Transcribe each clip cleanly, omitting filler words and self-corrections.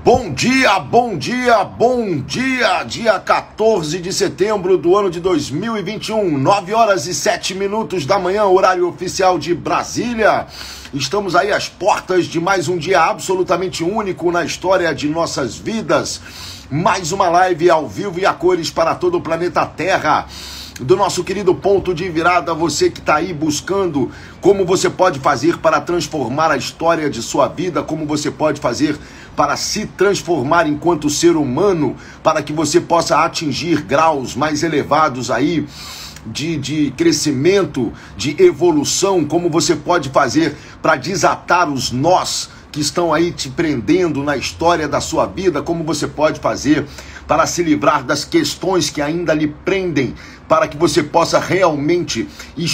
Bom dia, bom dia, bom dia! Dia 14 de setembro do ano de 2021, 9 horas e 7 minutos da manhã, horário oficial de Brasília. Estamos aí às portas de mais um dia absolutamente único na história de nossas vidas. Mais uma live ao vivo e a cores para todo o planeta Terra. Do nosso querido Ponto de Virada, você que está aí buscando como você pode fazer para transformar a história de sua vida, como você pode fazer para se transformar enquanto ser humano, para que você possa atingir graus mais elevados aí de crescimento, de evolução, como você pode fazer para desatar os nós que estão aí te prendendo na história da sua vida, como você pode fazer para se livrar das questões que ainda lhe prendem, para que você possa realmente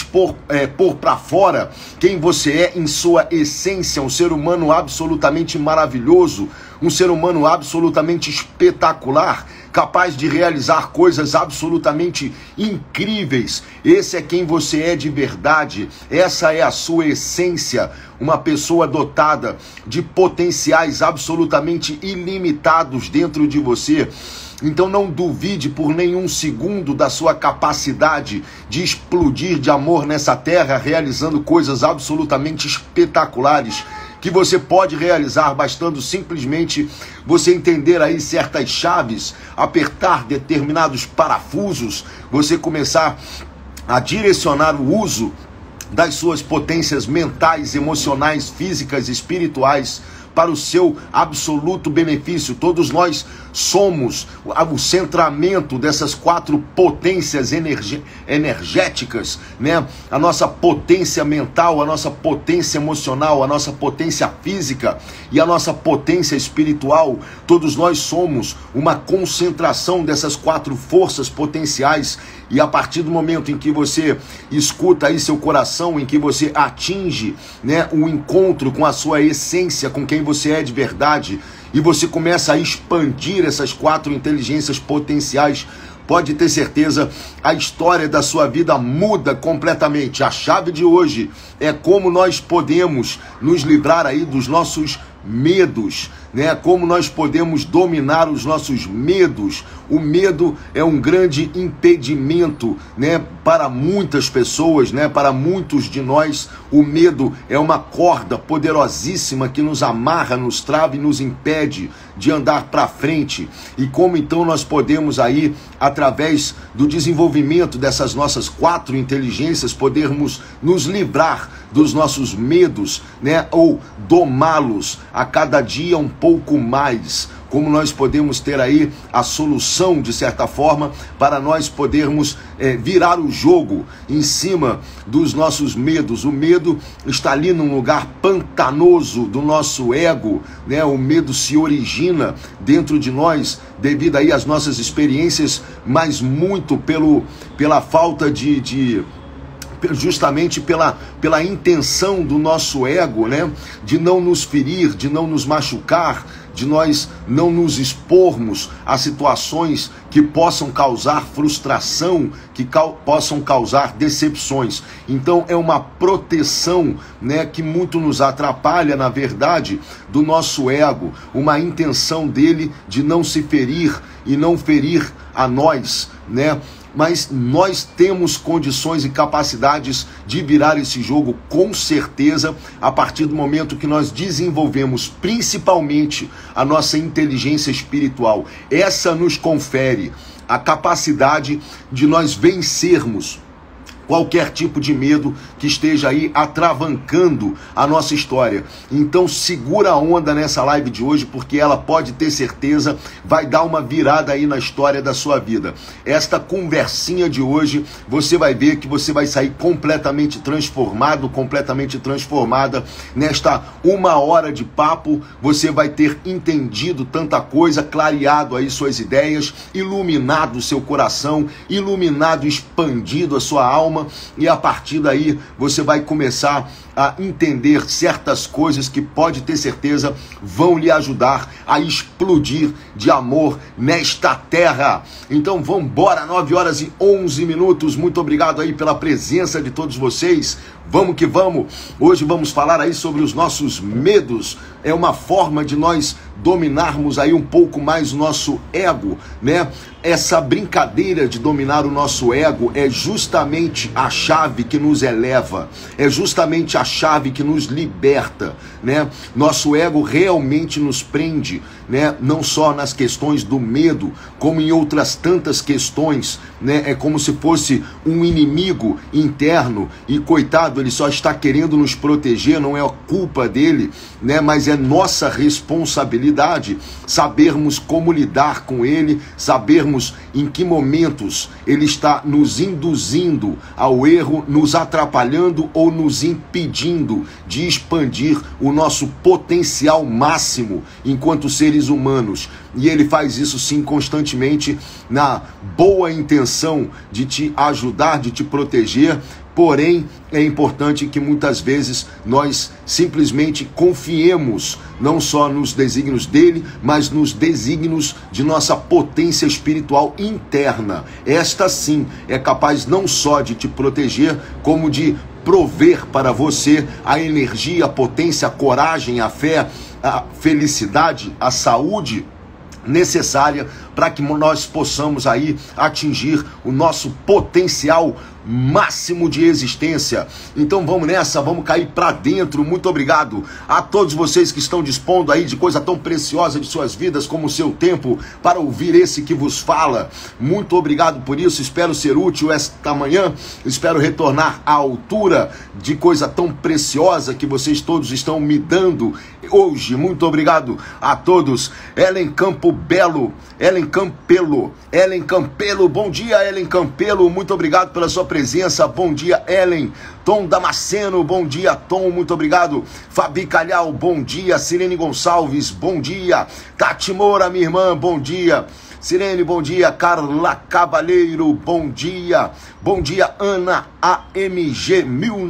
pôr para fora quem você é em sua essência, um ser humano absolutamente maravilhoso, um ser humano absolutamente espetacular, capaz de realizar coisas absolutamente incríveis. Esse é quem você é de verdade, essa é a sua essência, uma pessoa dotada de potenciais absolutamente ilimitados dentro de você. Então não duvide por nenhum segundo da sua capacidade de explodir de amor nessa terra, realizando coisas absolutamente espetaculares, que você pode realizar bastando simplesmente você entender aí certas chaves, apertar determinados parafusos, você começar a direcionar o uso das suas potências mentais, emocionais, físicas, espirituais, para o seu absoluto benefício. Todos nós somos o centramento dessas quatro potências energéticas, né? A nossa potência mental, a nossa potência emocional, a nossa potência física e a nossa potência espiritual. Todos nós somos uma concentração dessas quatro forças potenciais, e a partir do momento em que você escuta aí seu coração, em que você atinge, né, o encontro com a sua essência, com quem você é de verdade, e você começa a expandir essas quatro inteligências potenciais, pode ter certeza, a história da sua vida muda completamente. A chave de hoje é como nós podemos nos livrar aí dos nossos medos, né? Como nós podemos dominar os nossos medos. O medo é um grande impedimento, né, para muitas pessoas, né, para muitos de nós. O medo é uma corda poderosíssima que nos amarra, nos trava e nos impede de andar para frente. E como então nós podemos aí, através do desenvolvimento dessas nossas quatro inteligências, podermos nos livrar dos nossos medos, né, ou domá-los a cada dia um pouco mais. Como nós podemos ter aí a solução, de certa forma, para nós podermos virar o jogo em cima dos nossos medos. O medo está ali num lugar pantanoso do nosso ego, né? O medo se origina dentro de nós devido aí às nossas experiências, mas muito pela falta justamente pela intenção do nosso ego, né, de não nos ferir, de não nos machucar, de nós não nos expormos a situações que possam causar frustração, que possam causar decepções. Então é uma proteção, né, que muito nos atrapalha, na verdade, do nosso ego, uma intenção dele de não se ferir e não ferir a nós, né? Mas nós temos condições e capacidades de virar esse jogo, com certeza, a partir do momento que nós desenvolvemos principalmente a nossa inteligência espiritual. Essa nos confere a capacidade de nós vencermos qualquer tipo de medo que esteja aí atravancando a nossa história. Então segura a onda nessa live de hoje, porque ela, pode ter certeza, vai dar uma virada aí na história da sua vida. Esta conversinha de hoje, você vai ver que você vai sair completamente transformado, completamente transformada. Nesta 1 hora de papo, você vai ter entendido tanta coisa, clareado aí suas ideias, iluminado o seu coração, iluminado, expandido a sua alma, e a partir daí você vai começar a entender certas coisas que, pode ter certeza, vão lhe ajudar a explodir de amor nesta terra. Então vamos embora, 9 horas e 11 minutos. Muito obrigado aí pela presença de todos vocês. Vamos que vamos. Hoje vamos falar aí sobre os nossos medos. é uma forma de nós dominarmos aí um pouco mais o nosso ego, né? Essa brincadeira de dominar o nosso ego é justamente a chave que nos eleva, é justamente a chave que nos liberta, né? Nosso ego realmente nos prende, né? Não só nas questões do medo, como em outras tantas questões, né? É como se fosse um inimigo interno e, coitado, ele só está querendo nos proteger, não é a culpa dele, né? Mas é nossa responsabilidade sabermos como lidar com ele, sabermos em que momentos ele está nos induzindo ao erro, nos atrapalhando ou nos impedindo de expandir o nosso potencial máximo enquanto seres humanos. E ele faz isso sim constantemente na boa intenção de te ajudar, de te proteger. Porém, é importante que muitas vezes nós simplesmente confiemos não só nos desígnios dele, mas nos desígnios de nossa potência espiritual interna. Esta sim é capaz não só de te proteger, como de prover para você a energia, a potência, a coragem, a fé, a felicidade, a saúde necessária para que nós possamos aí atingir o nosso potencial máximo de existência. Então vamos nessa, vamos cair para dentro. Muito obrigado a todos vocês que estão dispondo aí de coisa tão preciosa de suas vidas como o seu tempo para ouvir esse que vos fala. Muito obrigado por isso, espero ser útil esta manhã, espero retornar à altura de coisa tão preciosa que vocês todos estão me dando hoje. Muito obrigado a todos. Ellen Campelo, bom dia, Ellen Campelo, muito obrigado pela sua presença, bom dia, Ellen. Tom Damasceno, bom dia, Tom, muito obrigado. Fabi Calhau, bom dia. Sirene Gonçalves, bom dia. Tati Moura, minha irmã, bom dia. Sirene, bom dia. Carla Cavaleiro, bom dia. Bom dia, Ana AMG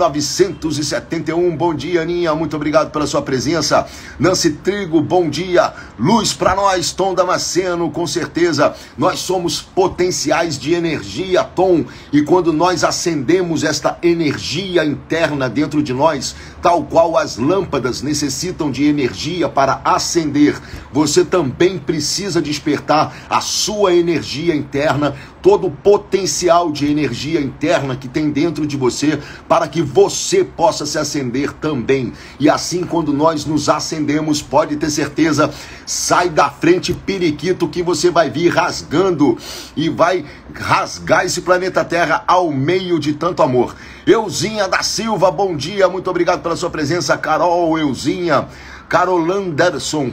1971, bom dia, Aninha, muito obrigado pela sua presença. Nancy Trigo, bom dia. Luz para nós, Tom Damasceno, com certeza nós somos potenciais de energia, Tom, e quando nós acendemos esta energia interna dentro de nós, tal qual as lâmpadas necessitam de energia para acender, você também precisa despertar a sua energia interna, todo o potencial de energia interna que tem dentro de você, para que você possa se acender também. E assim, quando nós nos acendemos, pode ter certeza, sai da frente periquito, que você vai vir rasgando e vai rasgar esse planeta Terra ao meio de tanto amor. Euzinha da Silva, bom dia, muito obrigado pela sua presença. Carol, Euzinha. Carolanderson,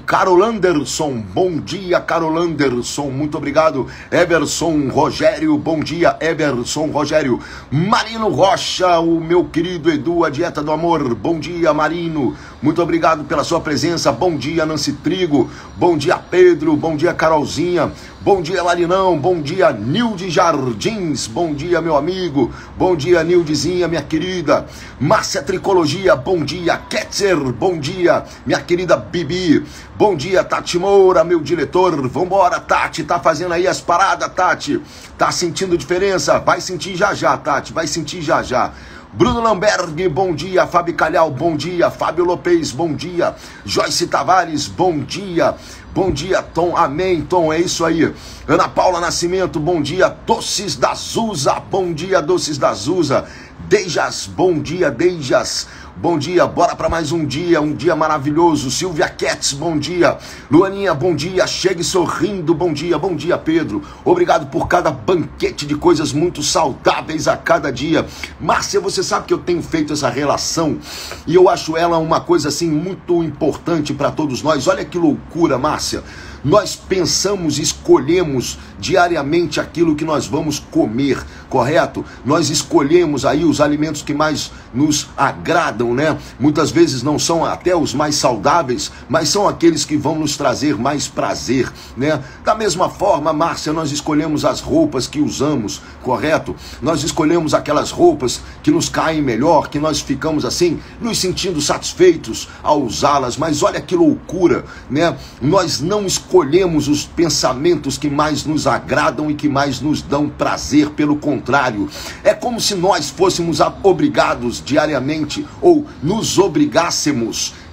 bom dia, Carolanderson, muito obrigado. Everson Rogério, bom dia, Everson Rogério. Marino Rocha, o meu querido Edu, a Dieta do Amor, bom dia, Marino, muito obrigado pela sua presença. Bom dia, Nancy Trigo, bom dia, Pedro, bom dia, Carolzinha. Bom dia, Larinão, bom dia, Nilde Jardins, bom dia, meu amigo, bom dia, Nildezinha, minha querida. Márcia Tricologia, bom dia. Ketzer, bom dia, minha querida Bibi. Bom dia, Tati Moura, meu diretor. Vambora, Tati, tá fazendo aí as paradas, Tati? Tá sentindo diferença? Vai sentir já já, Tati, vai sentir já já. Bruno Lamberg, bom dia. Fábio Calhau, bom dia. Fábio Lopes, bom dia. Joyce Tavares, bom dia. Bom dia, Tom. Amém, Tom. É isso aí. Ana Paula Nascimento, bom dia. Doces da Zuza, bom dia, Doces da Zuza. Dejas, bom dia, Dejas. Bom dia, bora para mais um dia maravilhoso. Silvia Ketz, bom dia. Luaninha, bom dia. Chegue sorrindo, bom dia, Pedro. Obrigado por cada banquete de coisas muito saudáveis a cada dia. Márcia, você sabe que eu tenho feito essa relação e eu acho ela uma coisa assim muito importante para todos nós. Olha que loucura, Márcia. Nós pensamos e escolhemos diariamente aquilo que nós vamos comer, correto? Nós escolhemos aí os alimentos que mais nos agradam, né? Muitas vezes não são até os mais saudáveis, mas são aqueles que vão nos trazer mais prazer, né? Da mesma forma, Márcia, nós escolhemos as roupas que usamos, correto? Nós escolhemos aquelas roupas que nos caem melhor, que nós ficamos assim, nos sentindo satisfeitos ao usá-las, mas olha que loucura, né? Nós não escolhemos os pensamentos que mais nos agradam e que mais nos dão prazer, pelo contrário, é como se nós fôssemos obrigados diariamente, ou nos obrigássemos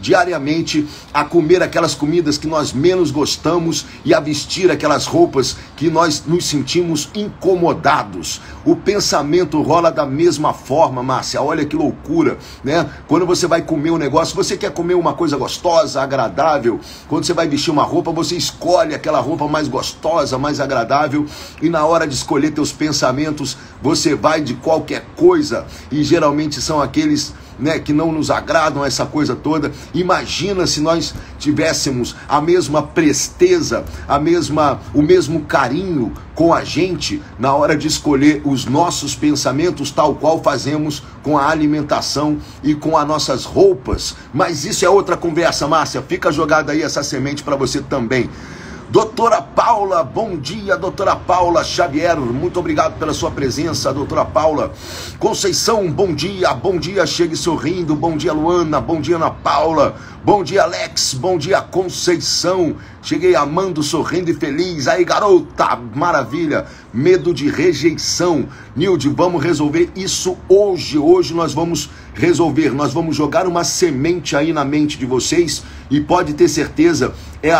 diariamente a comer aquelas comidas que nós menos gostamos e a vestir aquelas roupas que nós nos sentimos incomodados. O pensamento rola da mesma forma, Márcia, olha que loucura, né? Quando você vai comer um negócio, você quer comer uma coisa gostosa, agradável. Quando você vai vestir uma roupa, você escolhe aquela roupa mais gostosa, mais agradável, e na hora de escolher teus pensamentos, você vai de qualquer coisa, e geralmente são aqueles, né, que não nos agradam, essa coisa toda. Imagina se nós tivéssemos a mesma presteza, o mesmo carinho com a gente na hora de escolher os nossos pensamentos, tal qual fazemos com a alimentação e com as nossas roupas. Mas isso é outra conversa, Márcia. Fica jogada aí essa semente para você também. Doutora Paula, bom dia, doutora Paula Xavier, muito obrigado pela sua presença, doutora Paula. Conceição, bom dia, chegue sorrindo, bom dia Luana, bom dia Ana Paula, bom dia Alex, bom dia Conceição, cheguei amando, sorrindo e feliz, aí garota, maravilha, medo de rejeição. Nilde, vamos resolver isso hoje nós vamos resolver, nós vamos jogar uma semente aí na mente de vocês, e pode ter certeza, é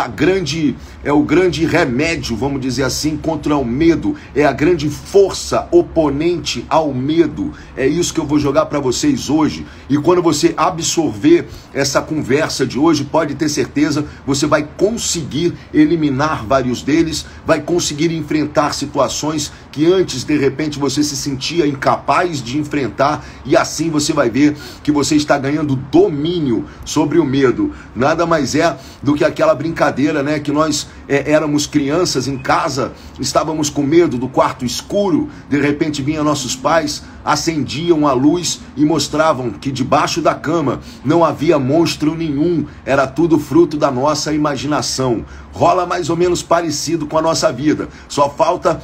o grande remédio, vamos dizer assim, contra o medo, é a grande força oponente ao medo. É isso que eu vou jogar para vocês hoje, e quando você absorver essa conversa de hoje, pode ter certeza, você vai conseguir eliminar vários deles, vai conseguir enfrentar situações que antes, de repente, você se sentia incapaz de enfrentar, e assim você vai ver que você está ganhando domínio sobre o medo. Nada mais é do que aquela brincadeira, né, que nós éramos crianças em casa, estávamos com medo do quarto escuro, de repente vinham nossos pais, acendiam a luz e mostravam que debaixo da cama não havia monstro nenhum, era tudo fruto da nossa imaginação. Rola mais ou menos parecido com a nossa vida, só falta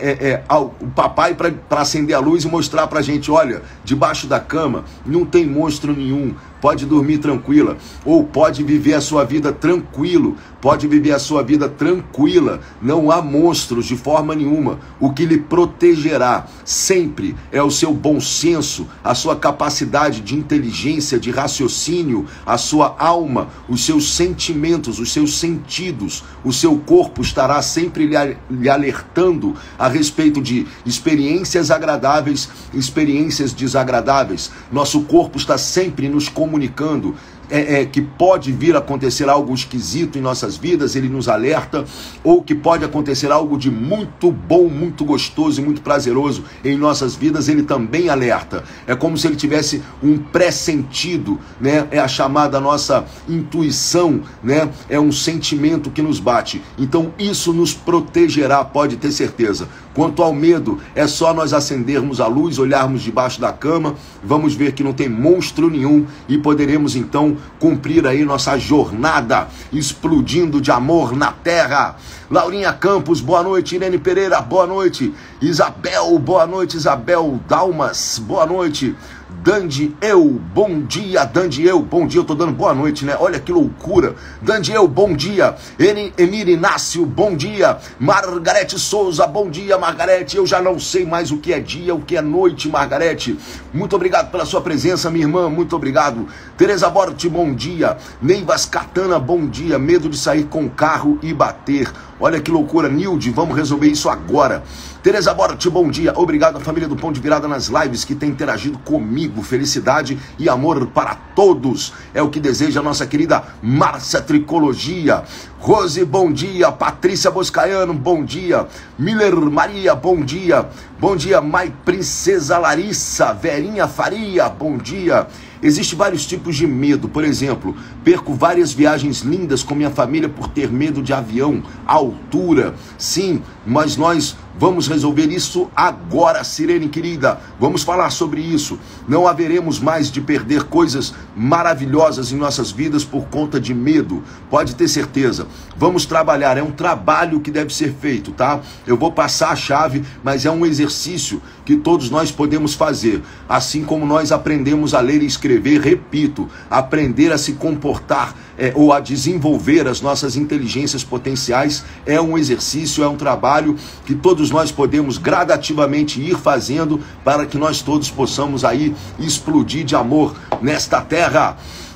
o papai para acender a luz e mostrar pra gente, olha, debaixo da cama não tem monstro nenhum, pode dormir tranquila, ou pode viver a sua vida tranquilo, pode viver a sua vida tranquila, não há monstros de forma nenhuma. O que lhe protegerá sempre é o seu bom senso, a sua capacidade de inteligência, de raciocínio, a sua alma, os seus sentimentos, os seus sentidos. O seu corpo estará sempre lhe alertando a respeito de experiências agradáveis, experiências desagradáveis. Nosso corpo está sempre nos comunicando que pode vir a acontecer algo esquisito em nossas vidas, ele nos alerta, ou que pode acontecer algo de muito bom, muito gostoso e muito prazeroso em nossas vidas, ele também alerta. É como se ele tivesse um pré-sentido, né? É a chamada nossa intuição, né? É um sentimento que nos bate. Então isso nos protegerá, pode ter certeza. Quanto ao medo, é só nós acendermos a luz, olharmos debaixo da cama, vamos ver que não tem monstro nenhum, e poderemos então cumprir aí nossa jornada explodindo de amor na terra. Laurinha Campos, boa noite. Irene Pereira, boa noite. Isabel, boa noite. Isabel Dalmas, boa noite. Dandiel, bom dia. Dandiel, bom dia. Eu tô dando boa noite, né? Olha que loucura. Dandiel, bom dia. Emir Inácio, bom dia. Margarete Souza, bom dia, Margarete. Eu já não sei mais o que é dia, o que é noite, Margarete. Muito obrigado pela sua presença, minha irmã. Muito obrigado. Tereza Borte, bom dia. Neivas Catana, bom dia. Medo de sair com o carro e bater. Olha que loucura, Nilde, vamos resolver isso agora. Tereza Borte, bom dia. Obrigado à família do Pão de Virada nas lives que tem interagido comigo. Felicidade e amor para todos. É o que deseja a nossa querida Márcia Tricologia. Rose, bom dia. Patrícia Boscaiano, bom dia. Miller Maria, bom dia. Bom dia, Mai Princesa Larissa. Verinha Faria, bom dia. Existem vários tipos de medo. Por exemplo, perco várias viagens lindas com minha família por ter medo de avião, altura. Sim, mas nós vamos resolver isso agora, Sirene querida. Vamos falar sobre isso. Não haveremos mais de perder coisas maravilhosas em nossas vidas por conta de medo. Pode ter certeza. Vamos trabalhar. É um trabalho que deve ser feito, tá? Eu vou passar a chave, mas é um exercício que todos nós podemos fazer. Assim como nós aprendemos a ler e escrever, repito, aprender a se comportar ou a desenvolver as nossas inteligências potenciais é um exercício, é um trabalho que todos nós podemos gradativamente ir fazendo para que nós todos possamos aí explodir de amor nesta terra.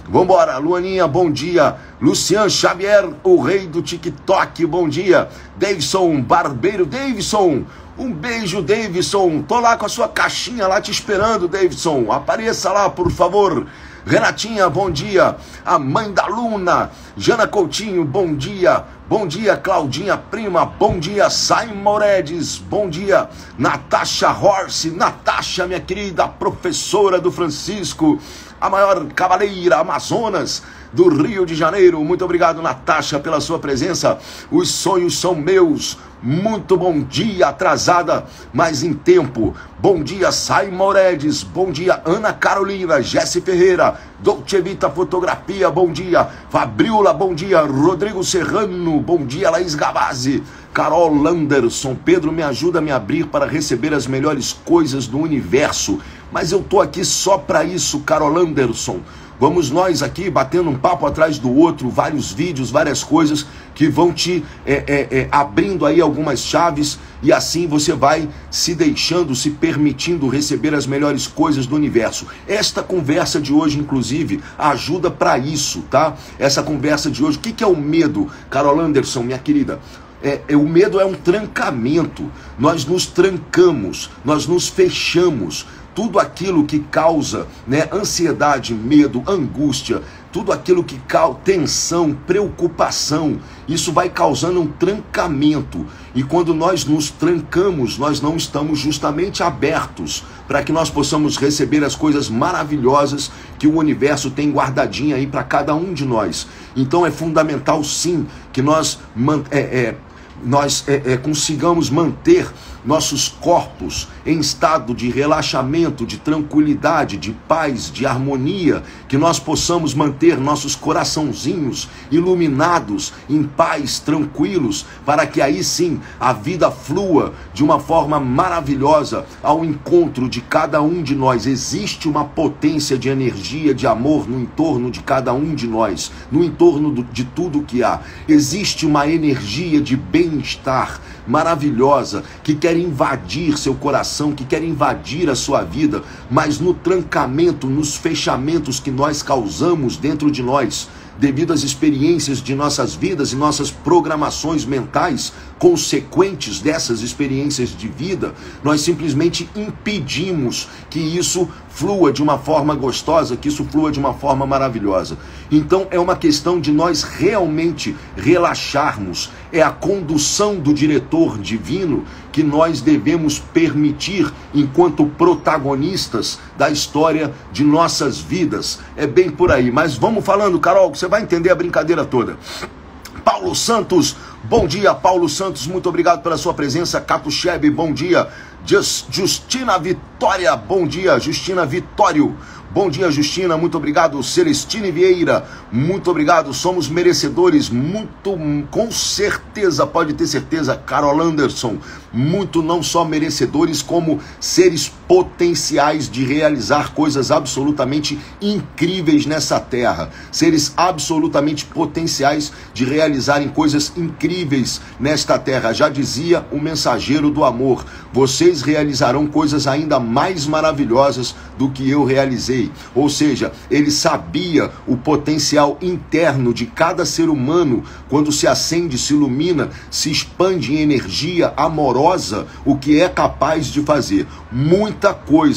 Vambora, Luaninha, bom dia. Lucian Xavier, o rei do TikTok, bom dia. Davidson Barbeiro, Davidson, um beijo, Davidson. Tô lá com a sua caixinha lá te esperando, Davidson. Apareça lá, por favor. Renatinha, bom dia. A mãe da Luna, Jana Coutinho, bom dia. Bom dia, Claudinha Prima, bom dia, Simon Moredes, bom dia, Natasha Horse, Natasha, minha querida professora do Francisco, a maior cavaleira Amazonas do Rio de Janeiro. Muito obrigado, Natasha, pela sua presença. Os sonhos são meus. Muito bom dia, atrasada, mas em tempo. Bom dia, Simon Moredes. Bom dia, Ana Carolina, Jesse Ferreira, Dolce Vita Fotografia, bom dia. Fabriola, bom dia. Rodrigo Serrano, bom dia. Laís Gavazzi, Carol Landerson. Pedro, me ajuda a me abrir para receber as melhores coisas do universo. Mas eu tô aqui só para isso, Carol Landerson. Vamos nós aqui batendo um papo atrás do outro, vários vídeos, várias coisas que vão te abrindo aí algumas chaves, e assim você vai se deixando, se permitindo receber as melhores coisas do universo. Esta conversa de hoje, inclusive, ajuda para isso, tá? Essa conversa de hoje, o que é o medo, Carol Anderson, minha querida? O medo é um trancamento. Nós nos trancamos, nós nos fechamos. Tudo aquilo que causa, né, ansiedade, medo, angústia, tudo aquilo que causa tensão, preocupação, isso vai causando um trancamento. E quando nós nos trancamos, nós não estamos justamente abertos para que nós possamos receber as coisas maravilhosas que o universo tem guardadinha aí para cada um de nós. Então é fundamental, sim, que nós consigamos manter nossos corpos em estado de relaxamento, de tranquilidade, de paz, de harmonia, que nós possamos manter nossos coraçãozinhos iluminados, em paz, tranquilos, para que aí sim a vida flua de uma forma maravilhosa ao encontro de cada um de nós. Existe uma potência de energia, de amor no entorno de cada um de nós, no entorno de tudo que há. Existe uma energia de bem-estar maravilhosa que quer invadir seu coração, que quer invadir a sua vida, mas no trancamento, nos fechamentos que nós causamos dentro de nós, devido às experiências de nossas vidas e nossas programações mentais consequentes dessas experiências de vida, nós simplesmente impedimos que isso flua de uma forma gostosa, que isso flua de uma forma maravilhosa. Então é uma questão de nós realmente relaxarmos, é a condução do diretor divino que nós devemos permitir enquanto protagonistas da história de nossas vidas. É bem por aí, mas vamos falando, Carol, que você vai entender a brincadeira toda. Paulo Santos, bom dia, Paulo Santos, muito obrigado pela sua presença. Cato Chebe, bom dia. Justina Vitória, bom dia. Justina Vitório, bom dia, Justina, muito obrigado. Celestine Vieira, muito obrigado. Somos merecedores, muito, com certeza, pode ter certeza, Carol Anderson, muito não só merecedores, como seres potenciais de realizar coisas absolutamente incríveis nessa terra. Seres absolutamente potenciais de realizarem coisas incríveis nesta terra. Já dizia o mensageiro do amor, vocês realizarão coisas ainda mais maravilhosas do que eu realizei. Ou seja, ele sabia o potencial interno de cada ser humano. Quando se acende, se ilumina, se expande em energia amorosa, o que é capaz de fazer. Muita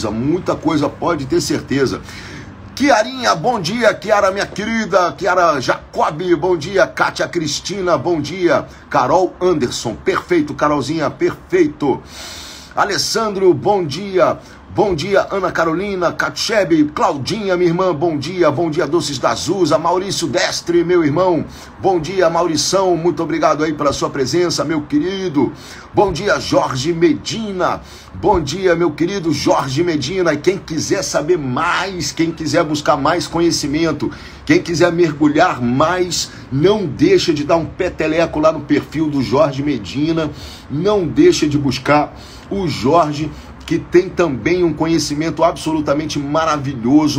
coisa, pode ter certeza. Kiarinha, bom dia. Kiara, minha querida. Kiara Jacobi, bom dia. Kátia Cristina, bom dia. Carol Anderson, perfeito. Carolzinha, perfeito. Alessandro, bom dia. Bom dia, Ana Carolina, Catchebe, Claudinha, minha irmã, bom dia, Doces da Azusa, Maurício Destre, meu irmão, bom dia, Maurição, muito obrigado aí pela sua presença, meu querido, bom dia, Jorge Medina, bom dia, meu querido Jorge Medina, e quem quiser saber mais, quem quiser buscar mais conhecimento, quem quiser mergulhar mais, não deixa de dar um peteleco lá no perfil do Jorge Medina, não deixa de buscar o Jorge, que tem também um conhecimento absolutamente maravilhoso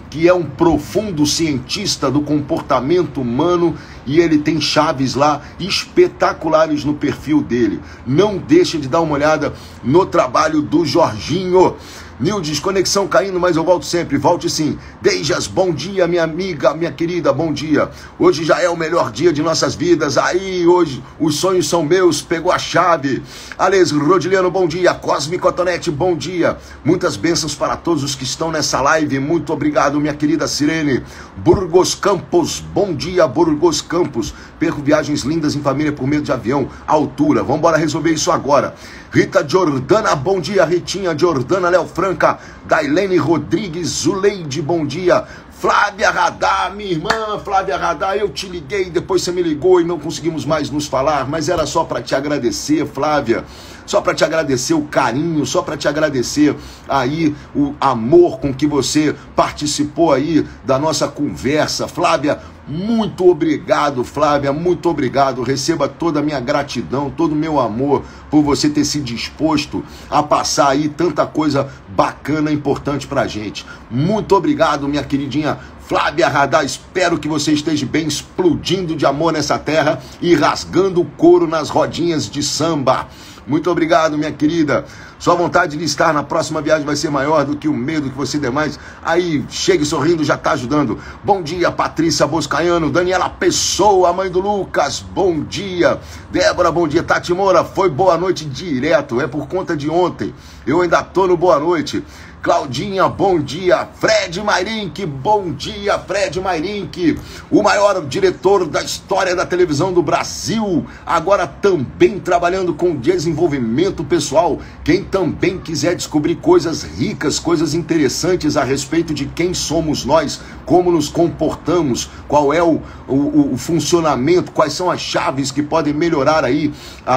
que é um profundo cientista do comportamento humano, e ele tem chaves lá espetaculares no perfil dele. Não deixe de dar uma olhada no trabalho do Jorginho. Nildes, conexão caindo, mas eu volto sempre, volte sim. Deijas, bom dia, minha amiga, minha querida, bom dia. Hoje já é o melhor dia de nossas vidas, aí hoje os sonhos são meus, pegou a chave. Ales Rodiliano, bom dia. Cosme Cotonete, bom dia. Muitas bênçãos para todos os que estão nessa live, muito obrigado, minha querida Sirene. Burgos Campos, bom dia, Burgos Campos. Perco viagens lindas em família por medo de avião, altura, vamos embora resolver isso agora. Rita Jordana, bom dia. Ritinha Jordana, Léo Franca, Dailene Rodrigues, Zuleide, bom dia. Flávia Radar, minha irmã Flávia Radar, eu te liguei, depois você me ligou e não conseguimos mais nos falar, mas era só para te agradecer, Flávia, só para te agradecer o carinho, só para te agradecer aí o amor com que você participou aí da nossa conversa. Flávia, muito obrigado, Flávia, muito obrigado. Receba toda a minha gratidão, todo o meu amor por você ter se disposto a passar aí tanta coisa bacana e importante pra gente. Muito obrigado, minha queridinha Flávia Radar. Espero que você esteja bem, explodindo de amor nessa terra e rasgando o couro nas rodinhas de samba. Muito obrigado, minha querida. Sua vontade de estar na próxima viagem vai ser maior do que o medo que você demais. Aí, chegue sorrindo, já está ajudando. Bom dia, Patrícia Boscaiano. Daniela Pessoa, mãe do Lucas, bom dia. Débora, bom dia. Tati Moura, foi boa noite direto. É por conta de ontem. Eu ainda tô no boa noite. Claudinha, bom dia. Fred Mairink, bom dia, Fred Mairink, o maior diretor da história da televisão do Brasil, agora também trabalhando com desenvolvimento pessoal. Quem também quiser descobrir coisas ricas, coisas interessantes a respeito de quem somos nós, como nos comportamos, qual é o funcionamento, quais são as chaves que podem melhorar aí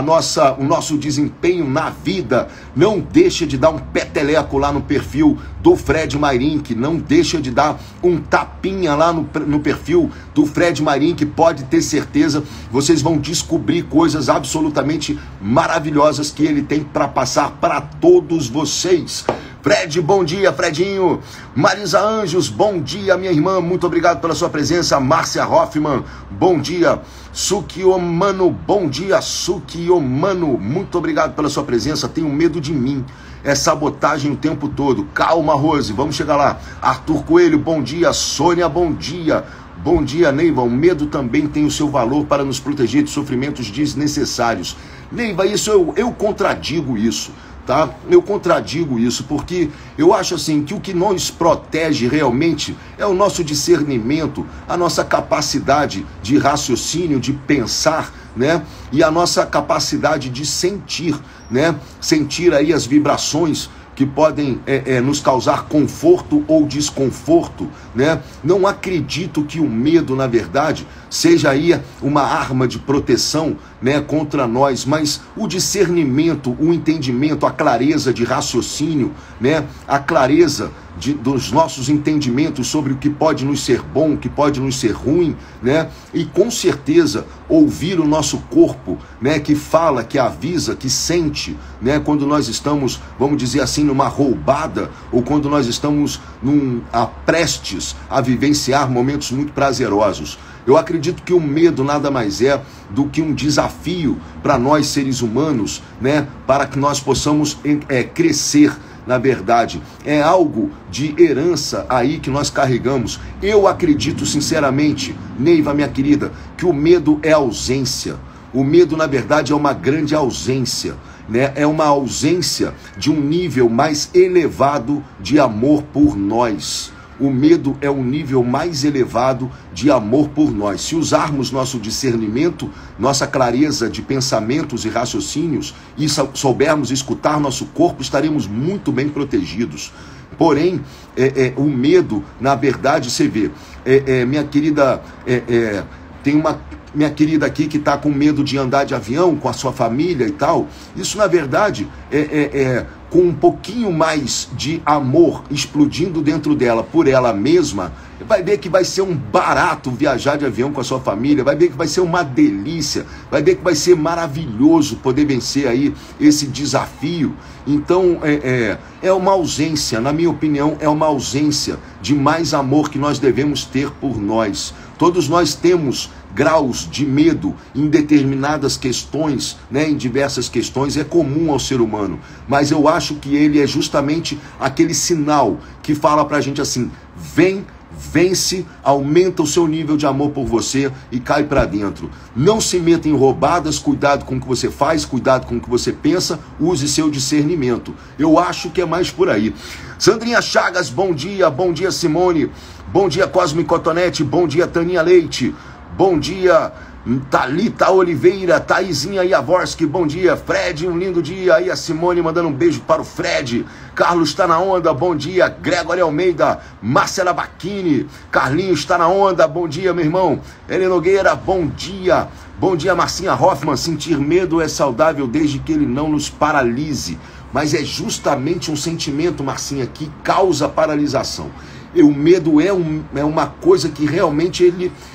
o nosso desempenho na vida, não deixa de dar um peteleco lá no perfil do Fred Mairink, não deixa de dar um tapinha lá no perfil do Fred Mairink, pode ter certeza, vocês vão descobrir coisas absolutamente maravilhosas que ele tem para passar para todos vocês. Fred, bom dia, Fredinho. Marisa Anjos, bom dia, minha irmã, muito obrigado pela sua presença. Márcia Hoffman, bom dia. Sukiomano, bom dia, Sukiomano, muito obrigado pela sua presença. Tenho medo de mim, é sabotagem o tempo todo. Calma, Rose, vamos chegar lá. Arthur Coelho, bom dia. Sônia, bom dia. Bom dia, Neiva. O medo também tem o seu valor para nos proteger de sofrimentos desnecessários. Neiva, isso eu contradigo isso. Tá? Eu contradigo isso, porque eu acho assim que o que nos protege realmente é o nosso discernimento, a nossa capacidade de raciocínio, de pensar, né? E a nossa capacidade de sentir, né? Sentir aí as vibrações que podem nos causar conforto ou desconforto, né? Não acredito que o medo, na verdade, seja aí uma arma de proteção, né, contra nós, mas o discernimento, o entendimento, a clareza de raciocínio, né, a clareza dos nossos entendimentos sobre o que pode nos ser bom, o que pode nos ser ruim, né? E com certeza ouvir o nosso corpo, né, que fala, que avisa, que sente, né, quando nós estamos, vamos dizer assim, numa roubada, ou quando nós estamos prestes a vivenciar momentos muito prazerosos. Eu acredito que o medo nada mais é do que um desafio para nós seres humanos, né, para que nós possamos crescer. Na verdade, é algo de herança aí que nós carregamos. Eu acredito sinceramente, Neiva, minha querida, que o medo é ausência. O medo, na verdade, é uma grande ausência, né? É uma ausência de um nível mais elevado de amor por nós. O medo é um nível mais elevado de amor por nós. Se usarmos nosso discernimento, nossa clareza de pensamentos e raciocínios e soubermos escutar nosso corpo, estaremos muito bem protegidos. Porém, o medo, na verdade, você vê, minha querida, tem minha querida aqui que está com medo de andar de avião com a sua família e tal, isso na verdade com um pouquinho mais de amor explodindo dentro dela por ela mesma, vai ver que vai ser um barato viajar de avião com a sua família, vai ver que vai ser uma delícia, vai ver que vai ser maravilhoso poder vencer aí esse desafio. Então é uma ausência, na minha opinião, é uma ausência de mais amor que nós devemos ter por nós. Todos nós temos graus de medo em determinadas questões, né, em diversas questões, é comum ao ser humano, mas eu acho que ele é justamente aquele sinal que fala pra gente assim: vem, vence, aumenta o seu nível de amor por você e cai pra dentro. Não se meta em roubadas, cuidado com o que você faz, cuidado com o que você pensa, use seu discernimento. Eu acho que é mais por aí. Sandrinha Chagas, bom dia Simone, bom dia Cosme Cotonete, bom dia Taninha Leite, bom dia Thalita Oliveira, Thaisinha Iavorski, bom dia Fred, um lindo dia. Aí a Simone mandando um beijo para o Fred. Carlos está na onda, bom dia. Gregory Almeida, Marcela Bacchini, Carlinhos está na onda, bom dia meu irmão. Ele Nogueira, bom dia. Bom dia Marcinha Hoffman, sentir medo é saudável desde que ele não nos paralise, mas é justamente um sentimento, Marcinha, que causa paralisação. E o medo é uma coisa que realmente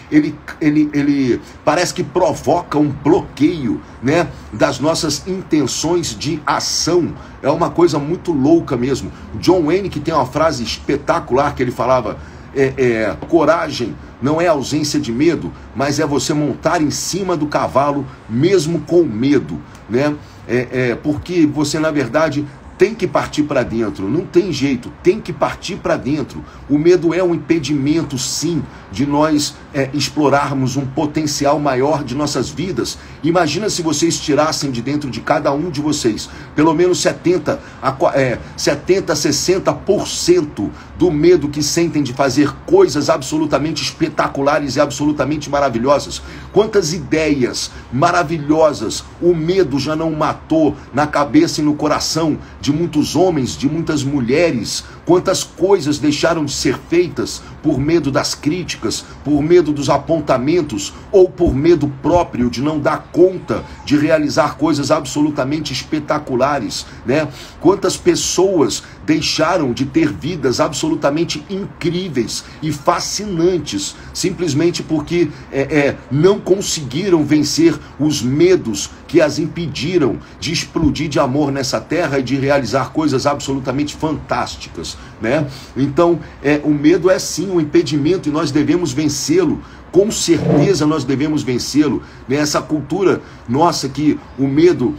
ele parece que provoca um bloqueio, né, das nossas intenções de ação. É uma coisa muito louca mesmo. John Wayne, que tem uma frase espetacular que ele falava, coragem não é ausência de medo, mas é você montar em cima do cavalo mesmo com medo, né? Porque você na verdade tem que partir para dentro, não tem jeito, tem que partir para dentro. O medo é um impedimento, sim, de nós explorarmos um potencial maior de nossas vidas. Imagina se vocês tirassem de dentro de cada um de vocês pelo menos 70 a 60% do medo que sentem de fazer coisas absolutamente espetaculares e absolutamente maravilhosas. Quantas ideias maravilhosas o medo já não matou na cabeça e no coração de muitos homens, de muitas mulheres. Quantas coisas deixaram de ser feitas por medo das críticas, por medo dos apontamentos ou por medo próprio de não dar conta de realizar coisas absolutamente espetaculares, né? Quantas pessoas deixaram de ter vidas absolutamente incríveis e fascinantes simplesmente porque não conseguiram vencer os medos que as impediram de explodir de amor nessa terra e de realizar coisas absolutamente fantásticas, né? Então, o medo é sim um impedimento e nós devemos vencê-lo. Com certeza nós devemos vencê-lo, né? Essa cultura nossa que o medo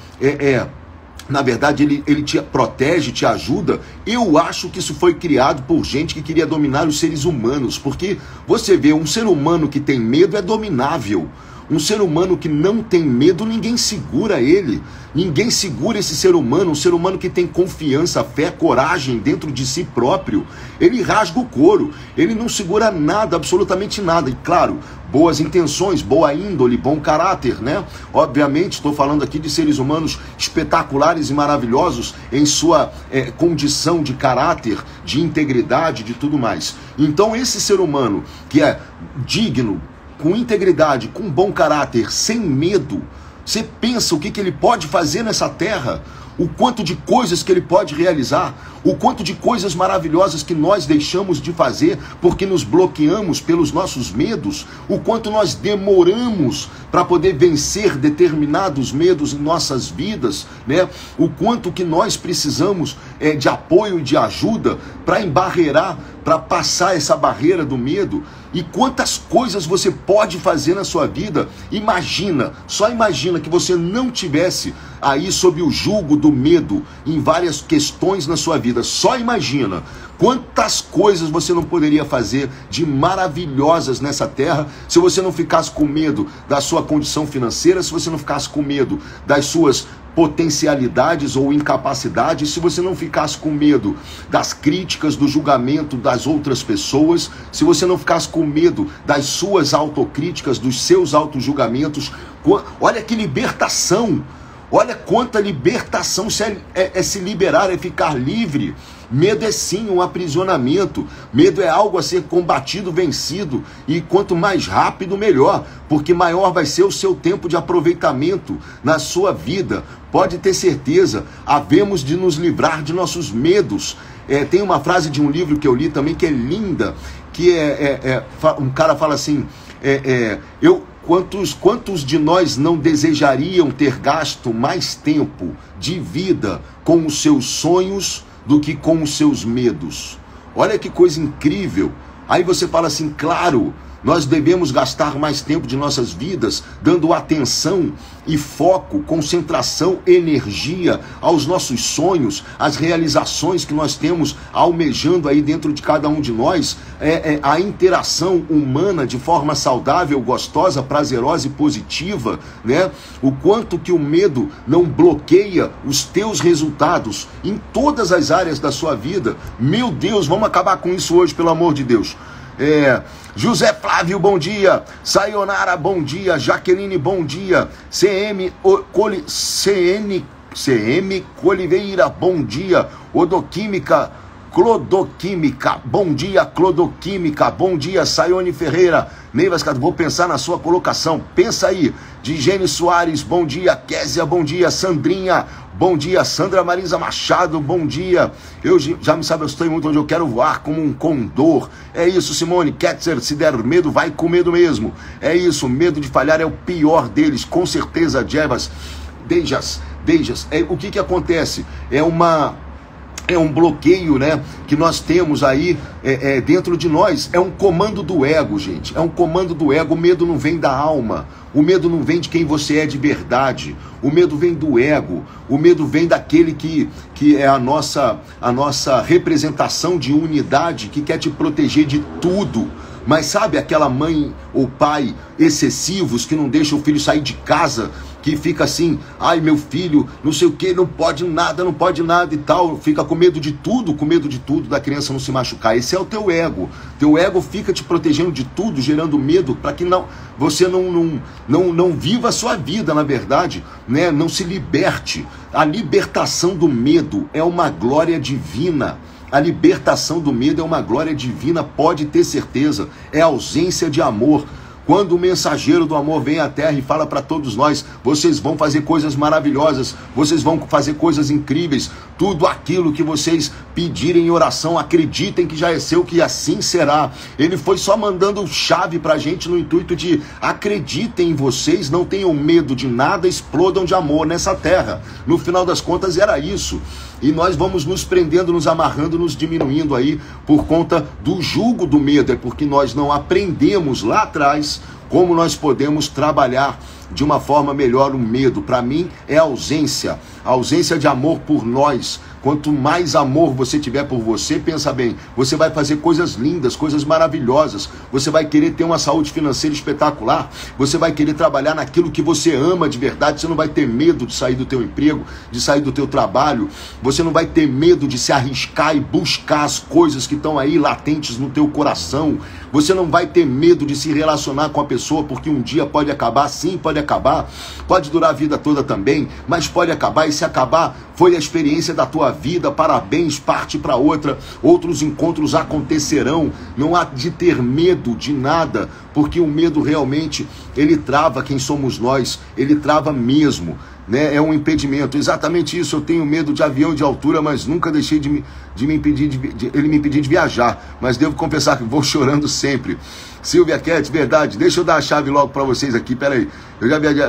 na verdade, ele te protege, te ajuda. Eu acho que isso foi criado por gente que queria dominar os seres humanos, porque você vê, um ser humano que tem medo é dominável. Um ser humano que não tem medo, ninguém segura ele. Ninguém segura esse ser humano. Um ser humano que tem confiança, fé, coragem dentro de si próprio. Ele rasga o couro. Ele não segura nada, absolutamente nada. E claro, boas intenções, boa índole, bom caráter, né? Obviamente, estou falando aqui de seres humanos espetaculares e maravilhosos em sua condição de caráter, de integridade, de tudo mais. Então, esse ser humano que é digno, com integridade, com bom caráter, sem medo, você pensa o que ele pode fazer nessa terra, o quanto de coisas que ele pode realizar, o quanto de coisas maravilhosas que nós deixamos de fazer porque nos bloqueamos pelos nossos medos, o quanto nós demoramos para poder vencer determinados medos em nossas vidas, né? O quanto que nós precisamos de apoio e de ajuda para embarrear, para passar essa barreira do medo. E quantas coisas você pode fazer na sua vida. Imagina, só imagina que você não tivesse aí sob o jugo do medo em várias questões na sua vida. Só imagina quantas coisas você não poderia fazer de maravilhosas nessa terra se você não ficasse com medo da sua condição financeira, se você não ficasse com medo das suas potencialidades ou incapacidades, se você não ficasse com medo das críticas, do julgamento das outras pessoas, se você não ficasse com medo das suas autocríticas, dos seus autojulgamentos. Olha que libertação! Olha quanta libertação é se liberar, é ficar livre. Medo é sim um aprisionamento, medo é algo a ser combatido, vencido, e quanto mais rápido, melhor, porque maior vai ser o seu tempo de aproveitamento na sua vida. Pode ter certeza, havemos de nos livrar de nossos medos. Tem uma frase de um livro que eu li também que é linda, que um cara fala assim, quantos de nós não desejariam ter gasto mais tempo de vida com os seus sonhos do que com os seus medos? Olha que coisa incrível. Aí você fala assim, claro, nós devemos gastar mais tempo de nossas vidas dando atenção e foco, concentração, energia aos nossos sonhos, às realizações que nós temos almejando aí dentro de cada um de nós, a interação humana de forma saudável, gostosa, prazerosa e positiva, né? O quanto que o medo não bloqueia os teus resultados em todas as áreas da sua vida. Meu Deus, vamos acabar com isso hoje, pelo amor de Deus. José Flávio, bom dia. Sayonara, bom dia. Jaqueline, bom dia. CM Coliveira, bom dia. Odoquímica, Clodoquímica, bom dia. Clodoquímica, bom dia. Sayone Ferreira, Neivas, vou pensar na sua colocação. Pensa aí. Digênio Soares, bom dia. Késia, bom dia. Sandrinha, bom dia. Sandra Marisa Machado, bom dia. Eu já me sabe, eu estou muito onde eu quero voar como um condor. É isso, Simone Ketzer, se der medo, vai com medo mesmo. É isso, medo de falhar é o pior deles, com certeza, Jebas. Dejas. O que acontece? É um bloqueio, né, que nós temos aí dentro de nós. É um comando do ego, gente. É um comando do ego. O medo não vem da alma. O medo não vem de quem você é de verdade. O medo vem do ego. O medo vem daquele que é a nossa representação de unidade, que quer te proteger de tudo. Mas sabe aquela mãe ou pai excessivos que não deixa o filho sair de casa, que fica assim, ai meu filho, não sei o que, não pode nada e tal, fica com medo de tudo da criança não se machucar. Esse é o teu ego. Teu ego fica te protegendo de tudo, gerando medo para que você não viva a sua vida, na verdade, né? Não se liberte. A libertação do medo é uma glória divina. A libertação do medo é uma glória divina, pode ter certeza. É ausência de amor. Quando o mensageiro do amor vem à terra e fala para todos nós, vocês vão fazer coisas maravilhosas, vocês vão fazer coisas incríveis, tudo aquilo que vocês pedirem em oração, acreditem que já é seu, que assim será. Ele foi só mandando chave para a gente no intuito de acreditem em vocês, não tenham medo de nada, explodam de amor nessa terra. No final das contas era isso. E nós vamos nos prendendo, nos amarrando, nos diminuindo aí por conta do jugo do medo. É porque nós não aprendemos lá atrás como nós podemos trabalhar de uma forma melhor o medo. Para mim é ausência de amor por nós. Quanto mais amor você tiver por você, pensa bem, você vai fazer coisas lindas, coisas maravilhosas, você vai querer ter uma saúde financeira espetacular, você vai querer trabalhar naquilo que você ama de verdade, você não vai ter medo de sair do teu emprego, de sair do teu trabalho, você não vai ter medo de se arriscar e buscar as coisas que estão aí latentes no teu coração, você não vai ter medo de se relacionar com a pessoa, porque um dia pode acabar, sim, pode acabar, pode durar a vida toda também, mas pode acabar, e se acabar, foi a experiência da tua vida, parabéns, parte para outra, outros encontros acontecerão, não há de ter medo de nada, porque o medo realmente, ele trava quem somos nós, ele trava mesmo, né? É um impedimento, exatamente isso, eu tenho medo de avião de altura, mas nunca deixei ele me impedir de viajar, mas devo confessar que vou chorando sempre. Silvia Cat, verdade, deixa eu dar a chave logo para vocês aqui, peraí, eu já viajei,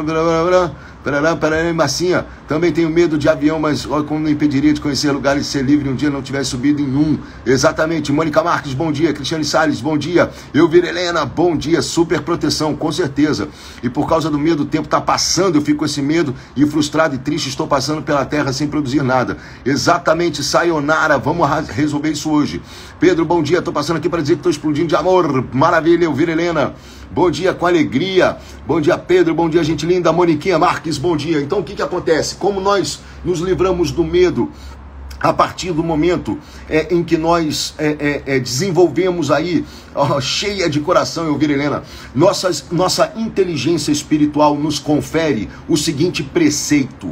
peraí, Massinha, também tenho medo de avião, mas olha como não impediria de conhecer lugares e ser livre um dia não tivesse subido em um. Exatamente. Mônica Marques, bom dia. Cristiane Salles, bom dia. Elvira Helena, bom dia. Super proteção, com certeza. E por causa do medo, o tempo está passando, eu fico com esse medo e frustrado e triste, estou passando pela terra sem produzir nada. Exatamente, sayonara, vamos resolver isso hoje. Pedro, bom dia, estou passando aqui para dizer que estou explodindo de amor. Maravilha, Elvira Helena. Bom dia, com alegria. Bom dia, Pedro. Bom dia, gente linda. Moniquinha Marques, bom dia. Então, o que acontece? Como nós nos livramos do medo? A partir do momento em que nós desenvolvemos aí, cheia de coração, eu vi, Helena, nossa inteligência espiritual nos confere o seguinte preceito,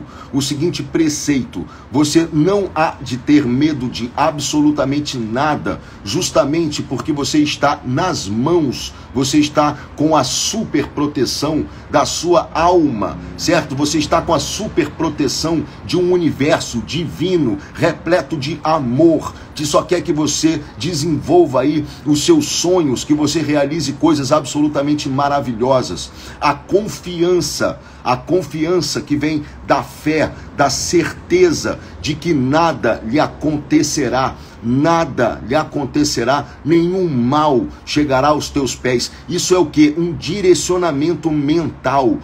você não há de ter medo de absolutamente nada, justamente porque você está nas mãos, você está com a super proteção da sua alma, certo? Você está com a super proteção de um universo divino, repleto de amor, que só quer que você desenvolva aí os seus sonhos, que você realize coisas absolutamente maravilhosas. A confiança que vem da fé, da certeza de que nada lhe acontecerá, nenhum mal chegará aos teus pés. Isso é o quê? Um direcionamento mental.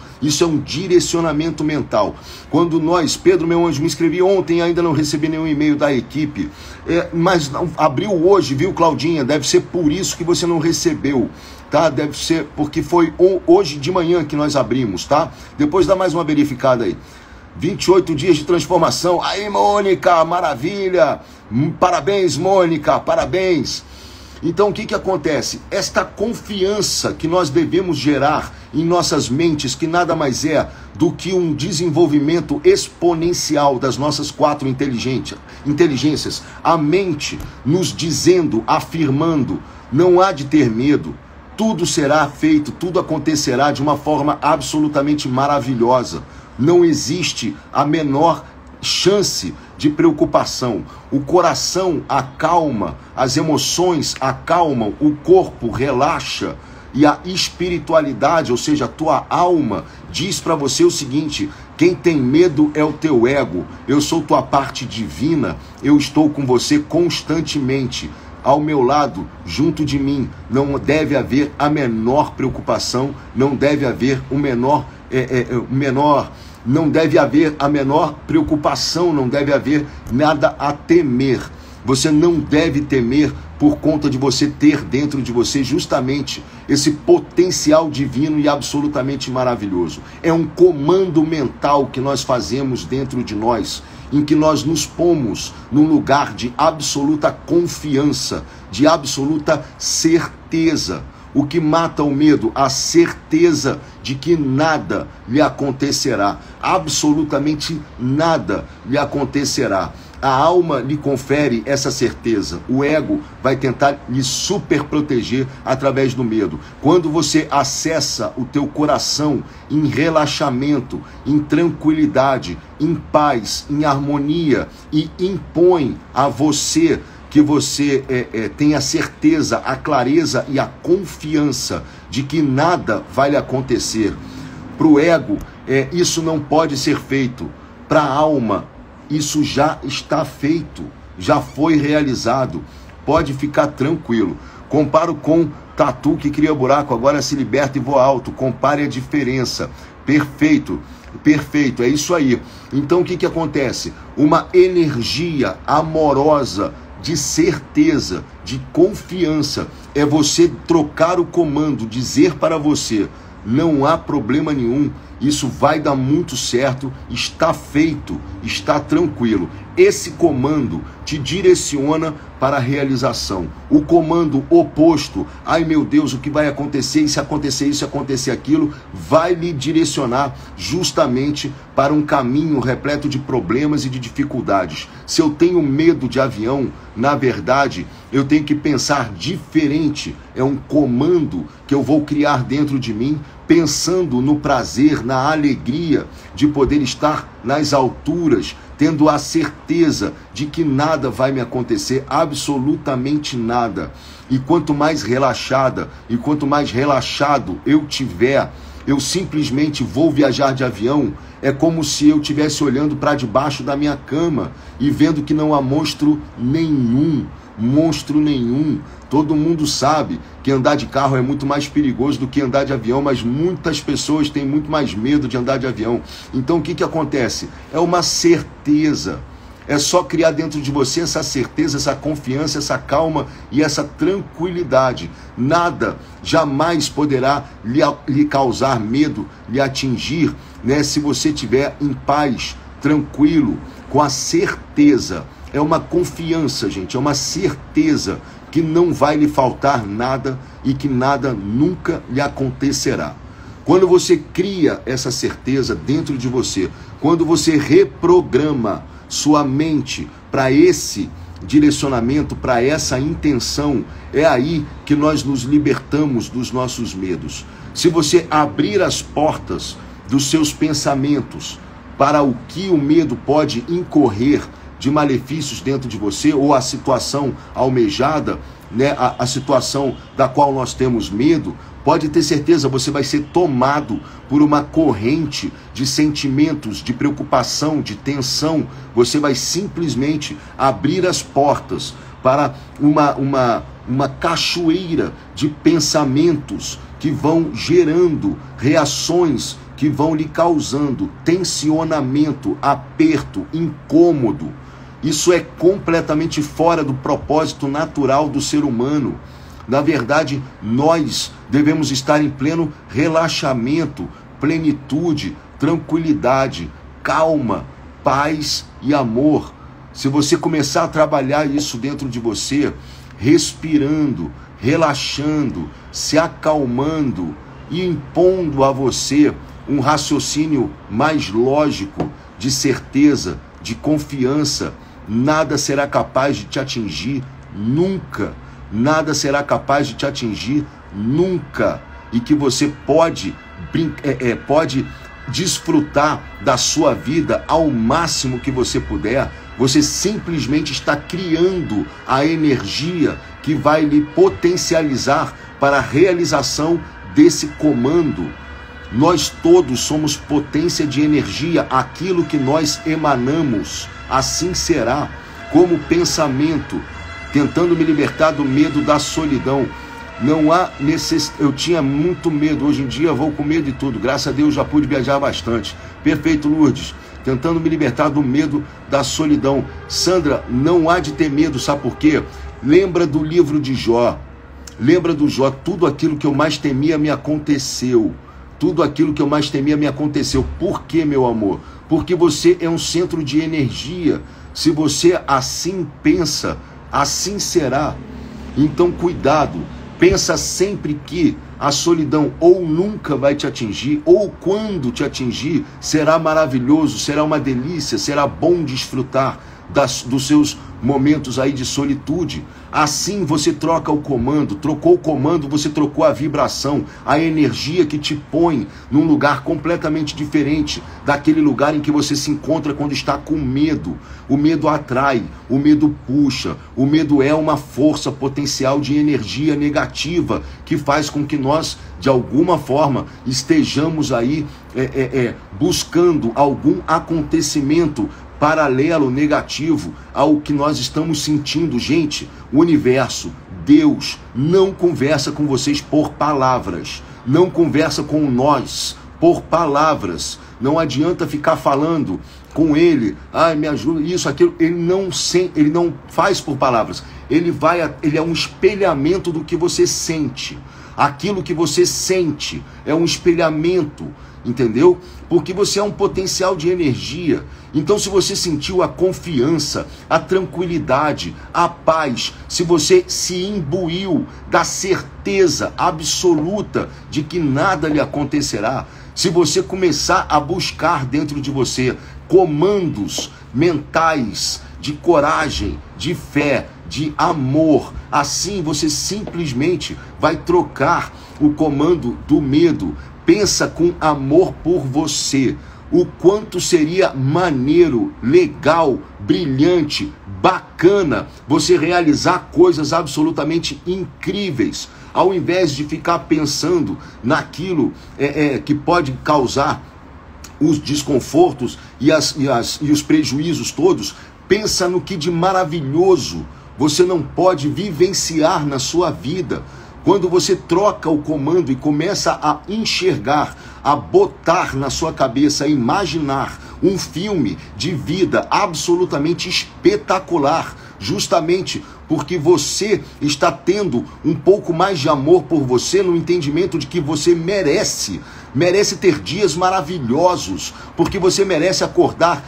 Quando nós, Pedro, meu anjo, me inscrevi ontem, ainda não recebi nenhum e-mail da equipe, mas não, abriu hoje, viu, Claudinha? Deve ser por isso que você não recebeu, tá? Deve ser porque foi hoje de manhã que nós abrimos, tá? Depois dá mais uma verificada aí. 28 dias de transformação. Aí, Mônica, maravilha! Parabéns, Mônica, parabéns! Então, o que acontece? Esta confiança que nós devemos gerar em nossas mentes, que nada mais é do que um desenvolvimento exponencial das nossas 4 inteligências. A mente nos dizendo, afirmando, não há de ter medo. Tudo será feito, tudo acontecerá de uma forma absolutamente maravilhosa. Não existe a menor chance de preocupação. O coração acalma, as emoções acalmam, o corpo relaxa e a espiritualidade, ou seja, a tua alma, diz para você o seguinte: quem tem medo é o teu ego. Eu sou tua parte divina, eu estou com você constantemente. Ao meu lado, junto de mim, não deve haver a menor preocupação, não deve haver não deve haver a menor preocupação, não deve haver nada a temer. Você não deve temer por conta de você ter dentro de você justamente esse potencial divino e absolutamente maravilhoso. É um comando mental que nós fazemos dentro de nós, em que nós nos pomos num lugar de absoluta confiança, de absoluta certeza. O que mata o medo? A certeza de que nada lhe acontecerá. Absolutamente nada lhe acontecerá. A alma lhe confere essa certeza. O ego vai tentar lhe super proteger através do medo. Quando você acessa o teu coração em relaxamento, em tranquilidade, em paz, em harmonia e impõe a você que você tenha a certeza, a clareza e a confiança de que nada vai lhe acontecer. Para o ego, isso não pode ser feito. Para a alma, isso já está feito, já foi realizado. Pode ficar tranquilo. Comparo com tatu que cria buraco, agora se liberta e voa alto. Compare a diferença. Perfeito. Perfeito, é isso aí. Então o que acontece? Uma energia amorosa, de certeza, de confiança, é você trocar o comando, dizer para você: não há problema nenhum, isso vai dar muito certo, está feito, está tranquilo. Esse comando te direciona para a realização. O comando oposto, ai meu Deus, o que vai acontecer, e se acontecer isso, se acontecer aquilo, vai lhe direcionar justamente para um caminho repleto de problemas e de dificuldades. Se eu tenho medo de avião, na verdade, eu tenho que pensar diferente. É um comando que eu vou criar dentro de mim, pensando no prazer, na alegria de poder estar nas alturas, tendo a certeza de que nada vai me acontecer, absolutamente nada. E quanto mais relaxada e quanto mais relaxado eu tiver, eu simplesmente vou viajar de avião. É como se eu estivesse olhando para debaixo da minha cama e vendo que não há monstro nenhum. Todo mundo sabe que andar de carro é muito mais perigoso do que andar de avião, mas muitas pessoas têm muito mais medo de andar de avião. Então o que acontece? É uma certeza. É só criar dentro de você essa certeza, essa confiança, essa calma e essa tranquilidade. Nada jamais poderá lhe causar medo, lhe atingir, né? Se você estiver em paz, tranquilo, com a certeza é uma confiança, gente, é uma certeza que não vai lhe faltar nada e que nada nunca lhe acontecerá. Quando você cria essa certeza dentro de você, quando você reprograma sua mente para esse direcionamento, para essa intenção, é aí que nós nos libertamos dos nossos medos. Se você abrir as portas dos seus pensamentos para o que o medo pode incorrer de malefícios dentro de você, ou a situação almejada, né, a situação da qual nós temos medo, pode ter certeza, você vai ser tomado por uma corrente de sentimentos, de preocupação, de tensão. Você vai simplesmente abrir as portas para uma cachoeira de pensamentos que vão gerando reações que vão lhe causando tensionamento, aperto, incômodo. Isso é completamente fora do propósito natural do ser humano. Na verdade, nós devemos estar em pleno relaxamento, plenitude, tranquilidade, calma, paz e amor. Se você começar a trabalhar isso dentro de você, respirando, relaxando, se acalmando e impondo a você um raciocínio mais lógico, de certeza, de confiança, nada será capaz de te atingir nunca. Nada será capaz de te atingir nunca. E que você pode desfrutar da sua vida ao máximo que você puder. Você simplesmente está criando a energia que vai lhe potencializar para a realização desse comando. Nós todos somos potência de energia. Aquilo que nós emanamos, assim será. Como pensamento, tentando me libertar do medo da solidão. Não há necessidade. Eu tinha muito medo, hoje em dia vou com medo de tudo. Graças a Deus já pude viajar bastante. Perfeito, Lourdes. Tentando me libertar do medo da solidão. Sandra, não há de ter medo, sabe por quê? Lembra do livro de Jó. Lembra do Jó, tudo aquilo que eu mais temia me aconteceu. Tudo aquilo que eu mais temia me aconteceu. Por quê, meu amor? Porque você é um centro de energia. Se você assim pensa, assim será. Então, cuidado. Pensa sempre que a solidão ou nunca vai te atingir, ou quando te atingir, será maravilhoso, será uma delícia, será bom desfrutar dos seus momentos aí de solitude. Assim você troca o comando, trocou o comando, você trocou a vibração, a energia que te põe num lugar completamente diferente daquele lugar em que você se encontra quando está com medo. O medo atrai, o medo puxa, o medo é uma força potencial de energia negativa que faz com que nós, de alguma forma, estejamos aí buscando algum acontecimento paralelo, negativo ao que nós estamos sentindo. Gente, o universo, Deus, não conversa com vocês por palavras, não conversa com nós por palavras. Não adianta ficar falando com ele, me ajuda, isso, aquilo. Ele não faz por palavras. Ele é um espelhamento do que você sente. Aquilo que você sente é um espelhamento, entendeu? Porque você é um potencial de energia. Então, se você sentiu a confiança, a tranquilidade, a paz, se você se imbuiu da certeza absoluta de que nada lhe acontecerá, se você começar a buscar dentro de você comandos mentais de coragem, de fé, de amor, assim você simplesmente vai trocar o comando do medo. Pensa com amor por você. O quanto seria maneiro, legal, brilhante, bacana você realizar coisas absolutamente incríveis, ao invés de ficar pensando naquilo que pode causar os desconfortos e os prejuízos todos. Pensa no que de maravilhoso você não pode vivenciar na sua vida. Quando você troca o comando e começa a enxergar, a botar na sua cabeça, a imaginar um filme de vida absolutamente espetacular, justamente porque você está tendo um pouco mais de amor por você, no entendimento de que você merece merece ter dias maravilhosos, porque você merece acordar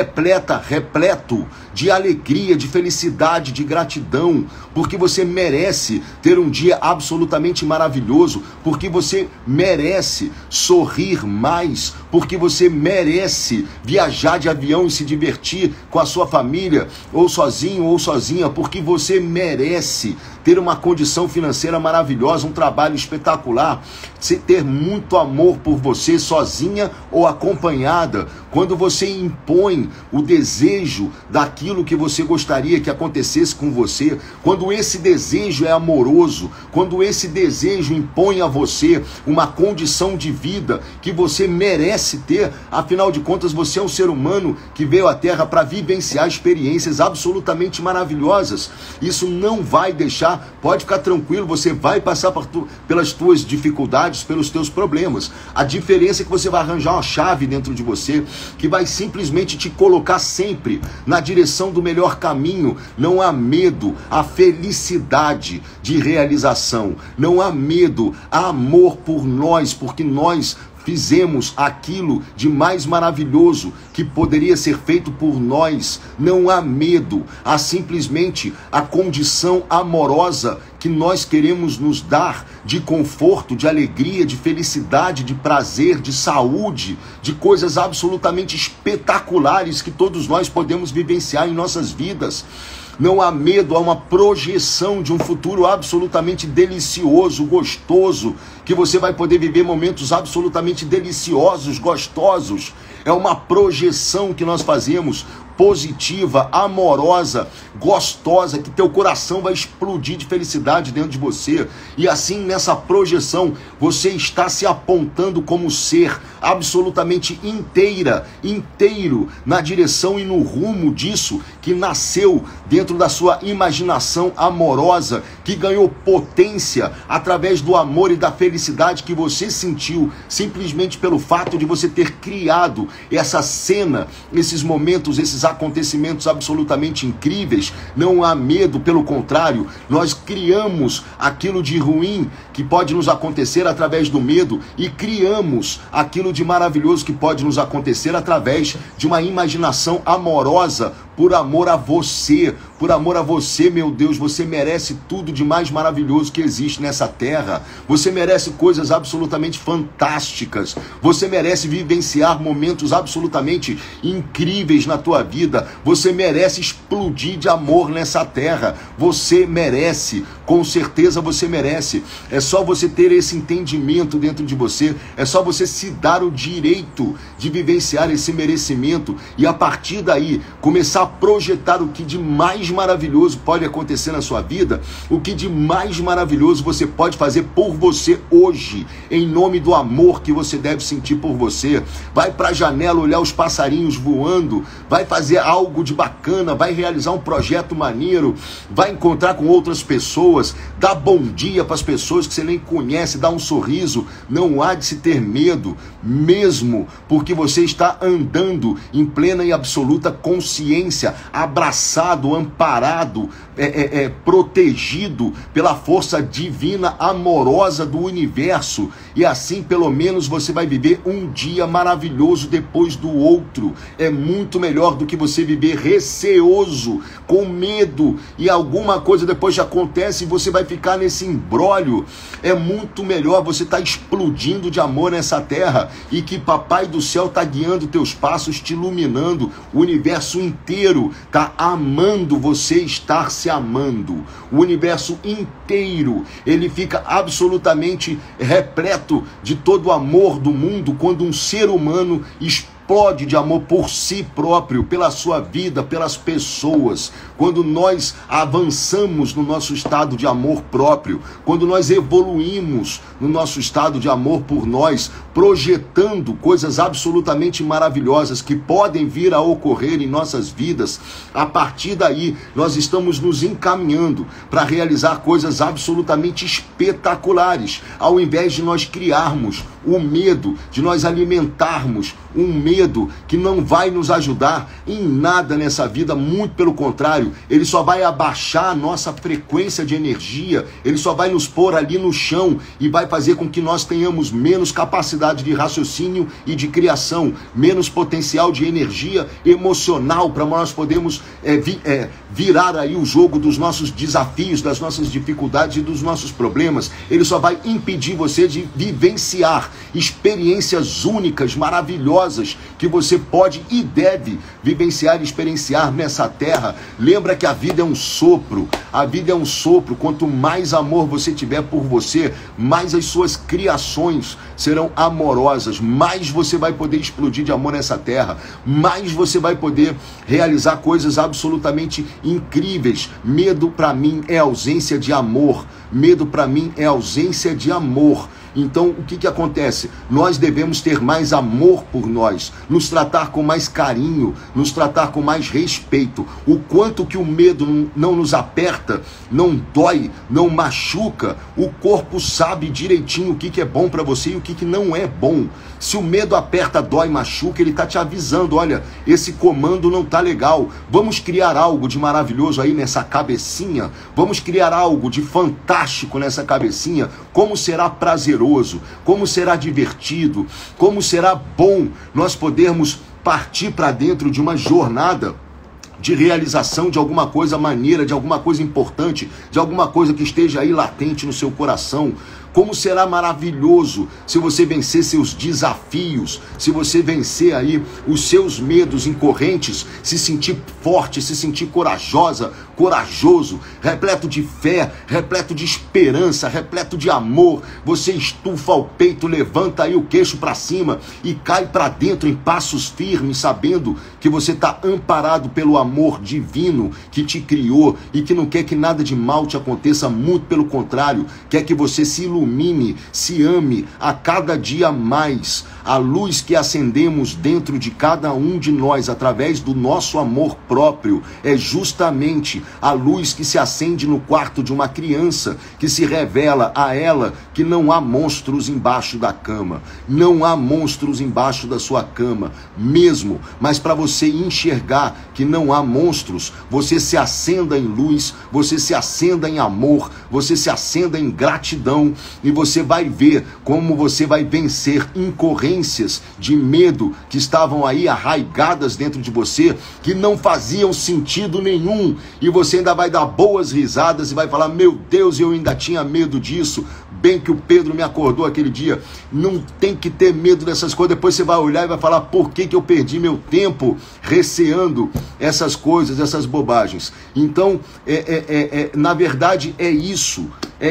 repleto de alegria, de felicidade, de gratidão, porque você merece ter um dia absolutamente maravilhoso, porque você merece sorrir mais, porque você merece viajar de avião e se divertir com a sua família, ou sozinho ou sozinha, porque você merece ter uma condição financeira maravilhosa, um trabalho espetacular, ter muito amor por você, sozinha ou acompanhada. Quando você impõe o desejo daquilo que você gostaria que acontecesse com você, quando esse desejo é amoroso, quando esse desejo impõe a você uma condição de vida que você merece ter, afinal de contas você é um ser humano que veio à Terra para vivenciar experiências absolutamente maravilhosas. Isso não vai deixar, pode ficar tranquilo, você vai passar pelas tuas dificuldades, pelos teus problemas. A diferença é que você vai arranjar uma chave dentro de você que vai simplesmente te colocar sempre na direção do melhor caminho. Não há medo, há felicidade de realização. Não há medo, há amor por nós, porque nós fizemos aquilo de mais maravilhoso que poderia ser feito por nós. Não há medo, há simplesmente a condição amorosa que nós queremos nos dar de conforto, de alegria, de felicidade, de prazer, de saúde, de coisas absolutamente espetaculares que todos nós podemos vivenciar em nossas vidas. Não há medo, há uma projeção de um futuro absolutamente delicioso, gostoso, que você vai poder viver momentos absolutamente deliciosos, gostosos. É uma projeção que nós fazemos, positiva, amorosa, gostosa, que teu coração vai explodir de felicidade dentro de você. E assim, nessa projeção, você está se apontando como ser absolutamente inteiro na direção e no rumo disso que nasceu dentro da sua imaginação amorosa, que ganhou potência através do amor e da felicidade que você sentiu simplesmente pelo fato de você ter criado essa cena, esses momentos, esses acontecimentos absolutamente incríveis. Não há medo, pelo contrário, nós criamos aquilo de ruim que pode nos acontecer através do medo e criamos aquilo de maravilhoso que pode nos acontecer através de uma imaginação amorosa. Por amor a você, meu Deus, você merece tudo de mais maravilhoso que existe nessa terra. Você merece coisas absolutamente fantásticas. Você merece vivenciar momentos absolutamente incríveis na tua vida. Você merece explodir de amor nessa terra. Você merece, com certeza você merece. É só você ter esse entendimento dentro de você. É só você se dar o direito de vivenciar esse merecimento e a partir daí começar a projetar o que de mais maravilhoso pode acontecer na sua vida, o que de mais maravilhoso você pode fazer por você hoje, em nome do amor que você deve sentir por você. Vai para a janela olhar os passarinhos voando, vai fazer algo de bacana, vai realizar um projeto maneiro, vai encontrar com outras pessoas, dá bom dia para as pessoas que você nem conhece, dá um sorriso. Não há de se ter medo, mesmo porque você está andando em plena e absoluta consciência, abraçado, amparado, protegido pela força divina, amorosa do universo. E assim, pelo menos, você vai viver um dia maravilhoso depois do outro. É muito melhor do que você viver receoso, com medo, e alguma coisa depois já acontece e você vai ficar nesse imbróglio. É muito melhor você estar explodindo de amor nessa terra e que Papai do Céu está guiando teus passos, te iluminando. O universo inteiro está amando você estar se amando. O universo inteiro, ele fica absolutamente repleto de todo o amor do mundo quando um ser humano explode de amor por si próprio, pela sua vida, pelas pessoas. Quando nós avançamos no nosso estado de amor próprio, quando nós evoluímos no nosso estado de amor por nós, projetando coisas absolutamente maravilhosas que podem vir a ocorrer em nossas vidas, a partir daí nós estamos nos encaminhando para realizar coisas absolutamente espetaculares, ao invés de nós criarmos o medo, de nós alimentarmos um medo medo que não vai nos ajudar em nada nessa vida, muito pelo contrário, ele só vai abaixar a nossa frequência de energia, ele só vai nos pôr ali no chão e vai fazer com que nós tenhamos menos capacidade de raciocínio e de criação, menos potencial de energia emocional para nós podermos virar aí o jogo dos nossos desafios, das nossas dificuldades e dos nossos problemas. Ele só vai impedir você de vivenciar experiências únicas, maravilhosas, que você pode e deve vivenciar e experienciar nessa terra. Lembra que a vida é um sopro, a vida é um sopro. Quanto mais amor você tiver por você, mais as suas criações serão amorosas, mais você vai poder explodir de amor nessa terra, mais você vai poder realizar coisas absolutamente incríveis. Medo para mim é ausência de amor, medo para mim é ausência de amor. Então, o que acontece? Nós devemos ter mais amor por nós, nos tratar com mais carinho, nos tratar com mais respeito. O quanto que o medo não nos aperta, não dói, não machuca, o corpo sabe direitinho o que é bom para você e o que não é bom. Se o medo aperta, dói, machuca, ele está te avisando, olha, esse comando não está legal. Vamos criar algo de maravilhoso aí nessa cabecinha, vamos criar algo de fantástico nessa cabecinha. Como será prazeroso, como será divertido, como será bom nós podermos partir para dentro de uma jornada de realização de alguma coisa maneira, de alguma coisa importante, de alguma coisa que esteja aí latente no seu coração. Como será maravilhoso se você vencer seus desafios, se você vencer aí os seus medos incorrentes, se sentir forte, se sentir corajosa, corajoso, repleto de fé, repleto de esperança, repleto de amor. Você estufa o peito, levanta aí o queixo para cima e cai para dentro em passos firmes, sabendo que você está amparado pelo amor divino que te criou e que não quer que nada de mal te aconteça, muito pelo contrário, quer que você se ilumine, se ame a cada dia mais. A luz que acendemos dentro de cada um de nós através do nosso amor próprio é justamente a luz que se acende no quarto de uma criança, que se revela a ela que não há monstros embaixo da cama, não há monstros embaixo da sua cama mesmo. Mas para você enxergar que não há monstros, você se acenda em luz, você se acenda em amor, você se acenda em gratidão, e você vai ver como você vai vencer incorrências de medo que estavam aí arraigadas dentro de você, que não faziam sentido nenhum, e você ainda vai dar boas risadas e vai falar: meu Deus, eu ainda tinha medo disso, bem que o Pedro me acordou aquele dia. Não tem que ter medo dessas coisas. Depois você vai olhar e vai falar: por que eu perdi meu tempo receando essas coisas, essas bobagens? Então, na verdade é isso,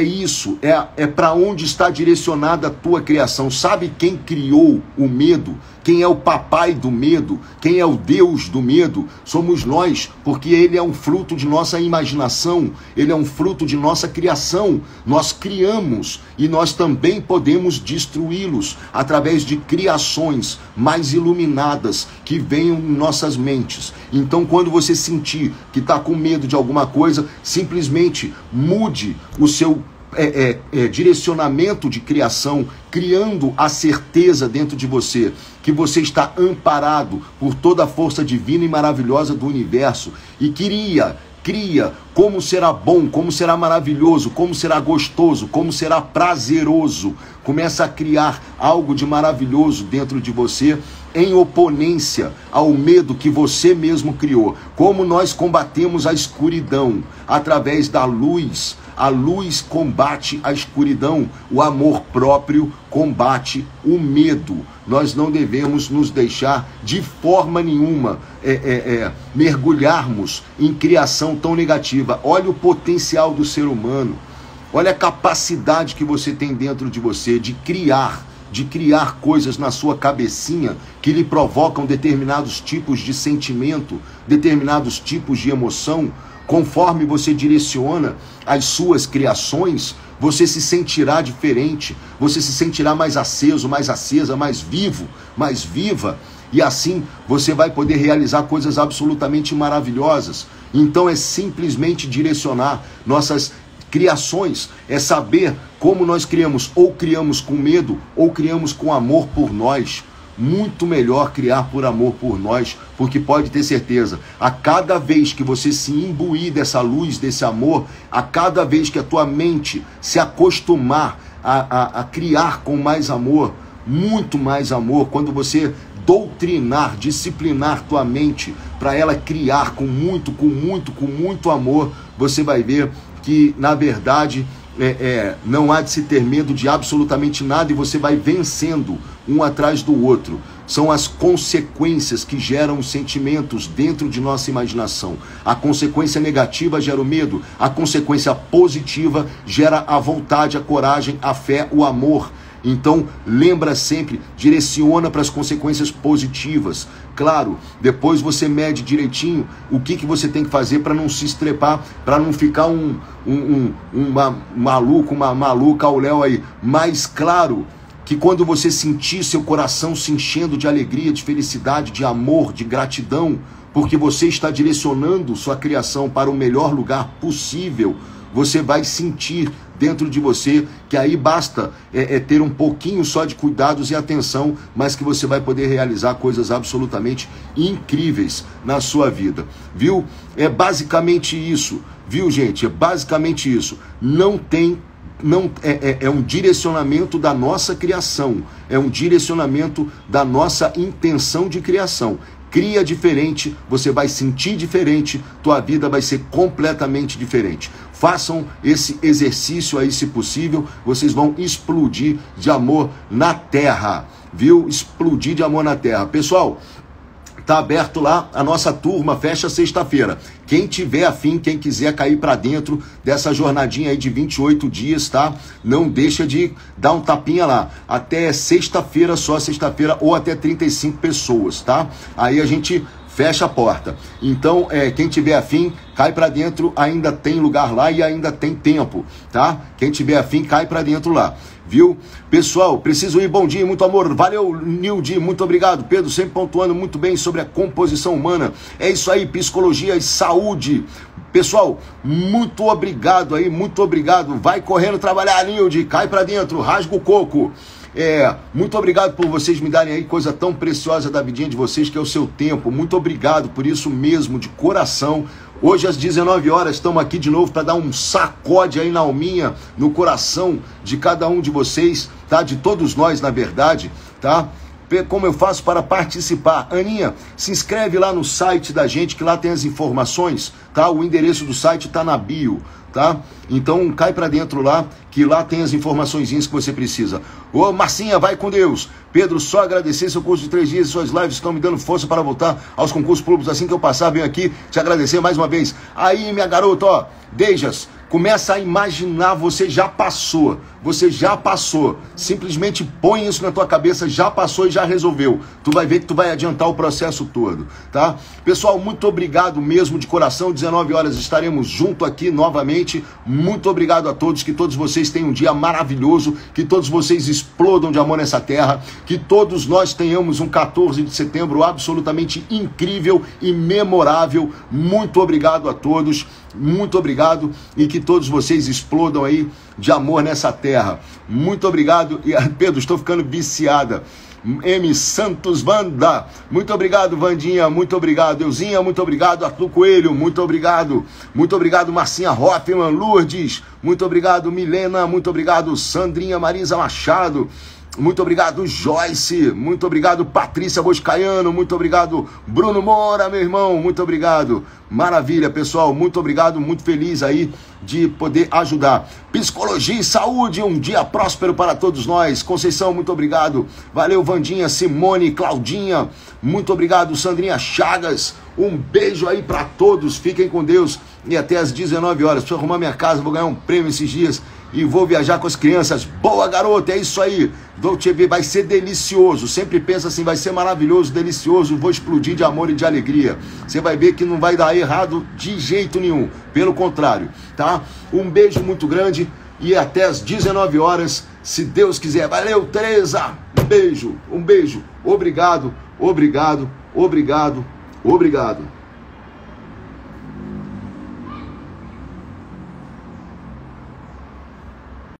é para onde está direcionada a tua criação. Sabe quem criou o medo? Quem é o papai do medo? Quem é o Deus do medo? Somos nós, porque ele é um fruto de nossa imaginação, ele é um fruto de nossa criação. Nós criamos e nós também podemos destruí-los através de criações mais iluminadas que venham em nossas mentes. Então, quando você sentir que está com medo de alguma coisa, simplesmente mude o seu direcionamento de criação, criando a certeza dentro de você que você está amparado por toda a força divina e maravilhosa do universo, e cria como será bom, como será maravilhoso, como será gostoso, como será prazeroso. Começa a criar algo de maravilhoso dentro de você, em oponência ao medo que você mesmo criou. Como nós combatemos a escuridão através da luz. A luz combate a escuridão, o amor próprio combate o medo. Nós não devemos nos deixar de forma nenhuma mergulharmos em criação tão negativa. Olha o potencial do ser humano, olha a capacidade que você tem dentro de você de criar coisas na sua cabecinha que lhe provocam determinados tipos de sentimento, determinados tipos de emoção. Conforme você direciona as suas criações, você se sentirá diferente, você se sentirá mais aceso, mais acesa, mais vivo, mais viva, e assim você vai poder realizar coisas absolutamente maravilhosas. Então é simplesmente direcionar nossas criações, é saber como nós criamos, ou criamos com medo, ou criamos com amor por nós. muito melhor criar por amor por nós, porque pode ter certeza, a cada vez que você se imbuir dessa luz, desse amor, a cada vez que a tua mente se acostumar a criar com mais amor, muito mais amor, quando você doutrinar, disciplinar tua mente para ela criar com muito amor, você vai ver que, na verdade, não há de se ter medo de absolutamente nada e você vai vencendo um atrás do outro. São as consequências que geram os sentimentos dentro de nossa imaginação. A consequência negativa gera o medo, a consequência positiva gera a vontade, a coragem, a fé, o amor. Então, lembra sempre, direciona para as consequências positivas. Claro, depois você mede direitinho o que você tem que fazer para não se estrepar, para não ficar um maluco, uma maluca ao léu aí. Mas, claro, que quando você sentir seu coração se enchendo de alegria, de felicidade, de amor, de gratidão, porque você está direcionando sua criação para o melhor lugar possível, você vai sentir dentro de você que aí basta ter um pouquinho só de cuidados e atenção, mas que você vai poder realizar coisas absolutamente incríveis na sua vida, viu? É basicamente isso, viu, gente? É basicamente isso. É um direcionamento da nossa criação, é um direcionamento da nossa intenção de criação. Cria diferente, você vai sentir diferente, tua vida vai ser completamente diferente. Façam esse exercício aí, se possível, vocês vão explodir de amor na terra, viu? Explodir de amor na terra. Pessoal, tá aberto lá a nossa turma, fecha sexta-feira. Quem tiver afim, quem quiser cair para dentro dessa jornadinha aí de 28 dias, tá? Não deixa de dar um tapinha lá. Até sexta-feira, só sexta-feira, ou até 35 pessoas, tá? Aí a gente fecha a porta. Então, quem tiver afim, cai para dentro, ainda tem lugar lá e ainda tem tempo, tá? Quem tiver afim, cai para dentro lá, viu? Pessoal, preciso ir, bom dia, muito amor, valeu, Nildi, muito obrigado, Pedro, sempre pontuando muito bem sobre a composição humana, é isso aí, psicologia e saúde. Pessoal, muito obrigado aí, muito obrigado, vai correndo trabalhar, Nildi, cai para dentro, rasga o coco. Muito obrigado por vocês me darem aí coisa tão preciosa da vidinha de vocês, que é o seu tempo. Muito obrigado por isso mesmo, de coração. Hoje às 19 horas estamos aqui de novo para dar um sacode aí na alminha, no coração de cada um de vocês, tá? De todos nós, na verdade, tá? Como eu faço para participar? Aninha, se inscreve lá no site da gente, que lá tem as informações, tá? O endereço do site tá na bio, tá? Então cai para dentro lá, que lá tem as informaçõezinhas que você precisa. Ô Marcinha, vai com Deus. Pedro, só agradecer seu curso de 3 dias, suas lives estão me dando força para voltar aos concursos públicos. Assim que eu passar, venho aqui te agradecer mais uma vez. Aí, minha garota, ó, Dejas, começa a imaginar, você já passou, simplesmente põe isso na tua cabeça, já passou e já resolveu, tu vai ver que tu vai adiantar o processo todo, tá? Pessoal, muito obrigado mesmo de coração, 19 horas estaremos junto aqui novamente, muito obrigado a todos, que todos vocês tenham um dia maravilhoso, que todos vocês explodam de amor nessa terra, que todos nós tenhamos um 14 de setembro absolutamente incrível e memorável, muito obrigado a todos, muito obrigado, e que todos vocês explodam aí de amor nessa terra. Muito obrigado. E Pedro, estou ficando viciada. M. Santos Wanda, muito obrigado, Vandinha, muito obrigado, Euzinha, muito obrigado, Arthur Coelho, muito obrigado, Marcinha Hoffman, Lourdes, muito obrigado, Milena, muito obrigado, Sandrinha Marisa Machado, muito obrigado, Joyce, muito obrigado, Patrícia Boscaiano, muito obrigado, Bruno Moura, meu irmão, muito obrigado, maravilha, pessoal, muito obrigado, muito feliz aí de poder ajudar. Psicologia e saúde, um dia próspero para todos nós. Conceição, muito obrigado, valeu, Vandinha, Simone, Claudinha, muito obrigado, Sandrinha Chagas, um beijo aí para todos, fiquem com Deus e até às 19 horas, preciso arrumar minha casa, vou ganhar um prêmio esses dias e vou viajar com as crianças. Boa, garota, é isso aí. Dolce V, vai ser delicioso. Sempre pensa assim, vai ser maravilhoso, delicioso. Vou explodir de amor e de alegria. Você vai ver que não vai dar errado de jeito nenhum. Pelo contrário, tá? Um beijo muito grande e até às 19 horas, se Deus quiser. Valeu, Tereza. Um beijo, um beijo. Obrigado, obrigado, obrigado, obrigado.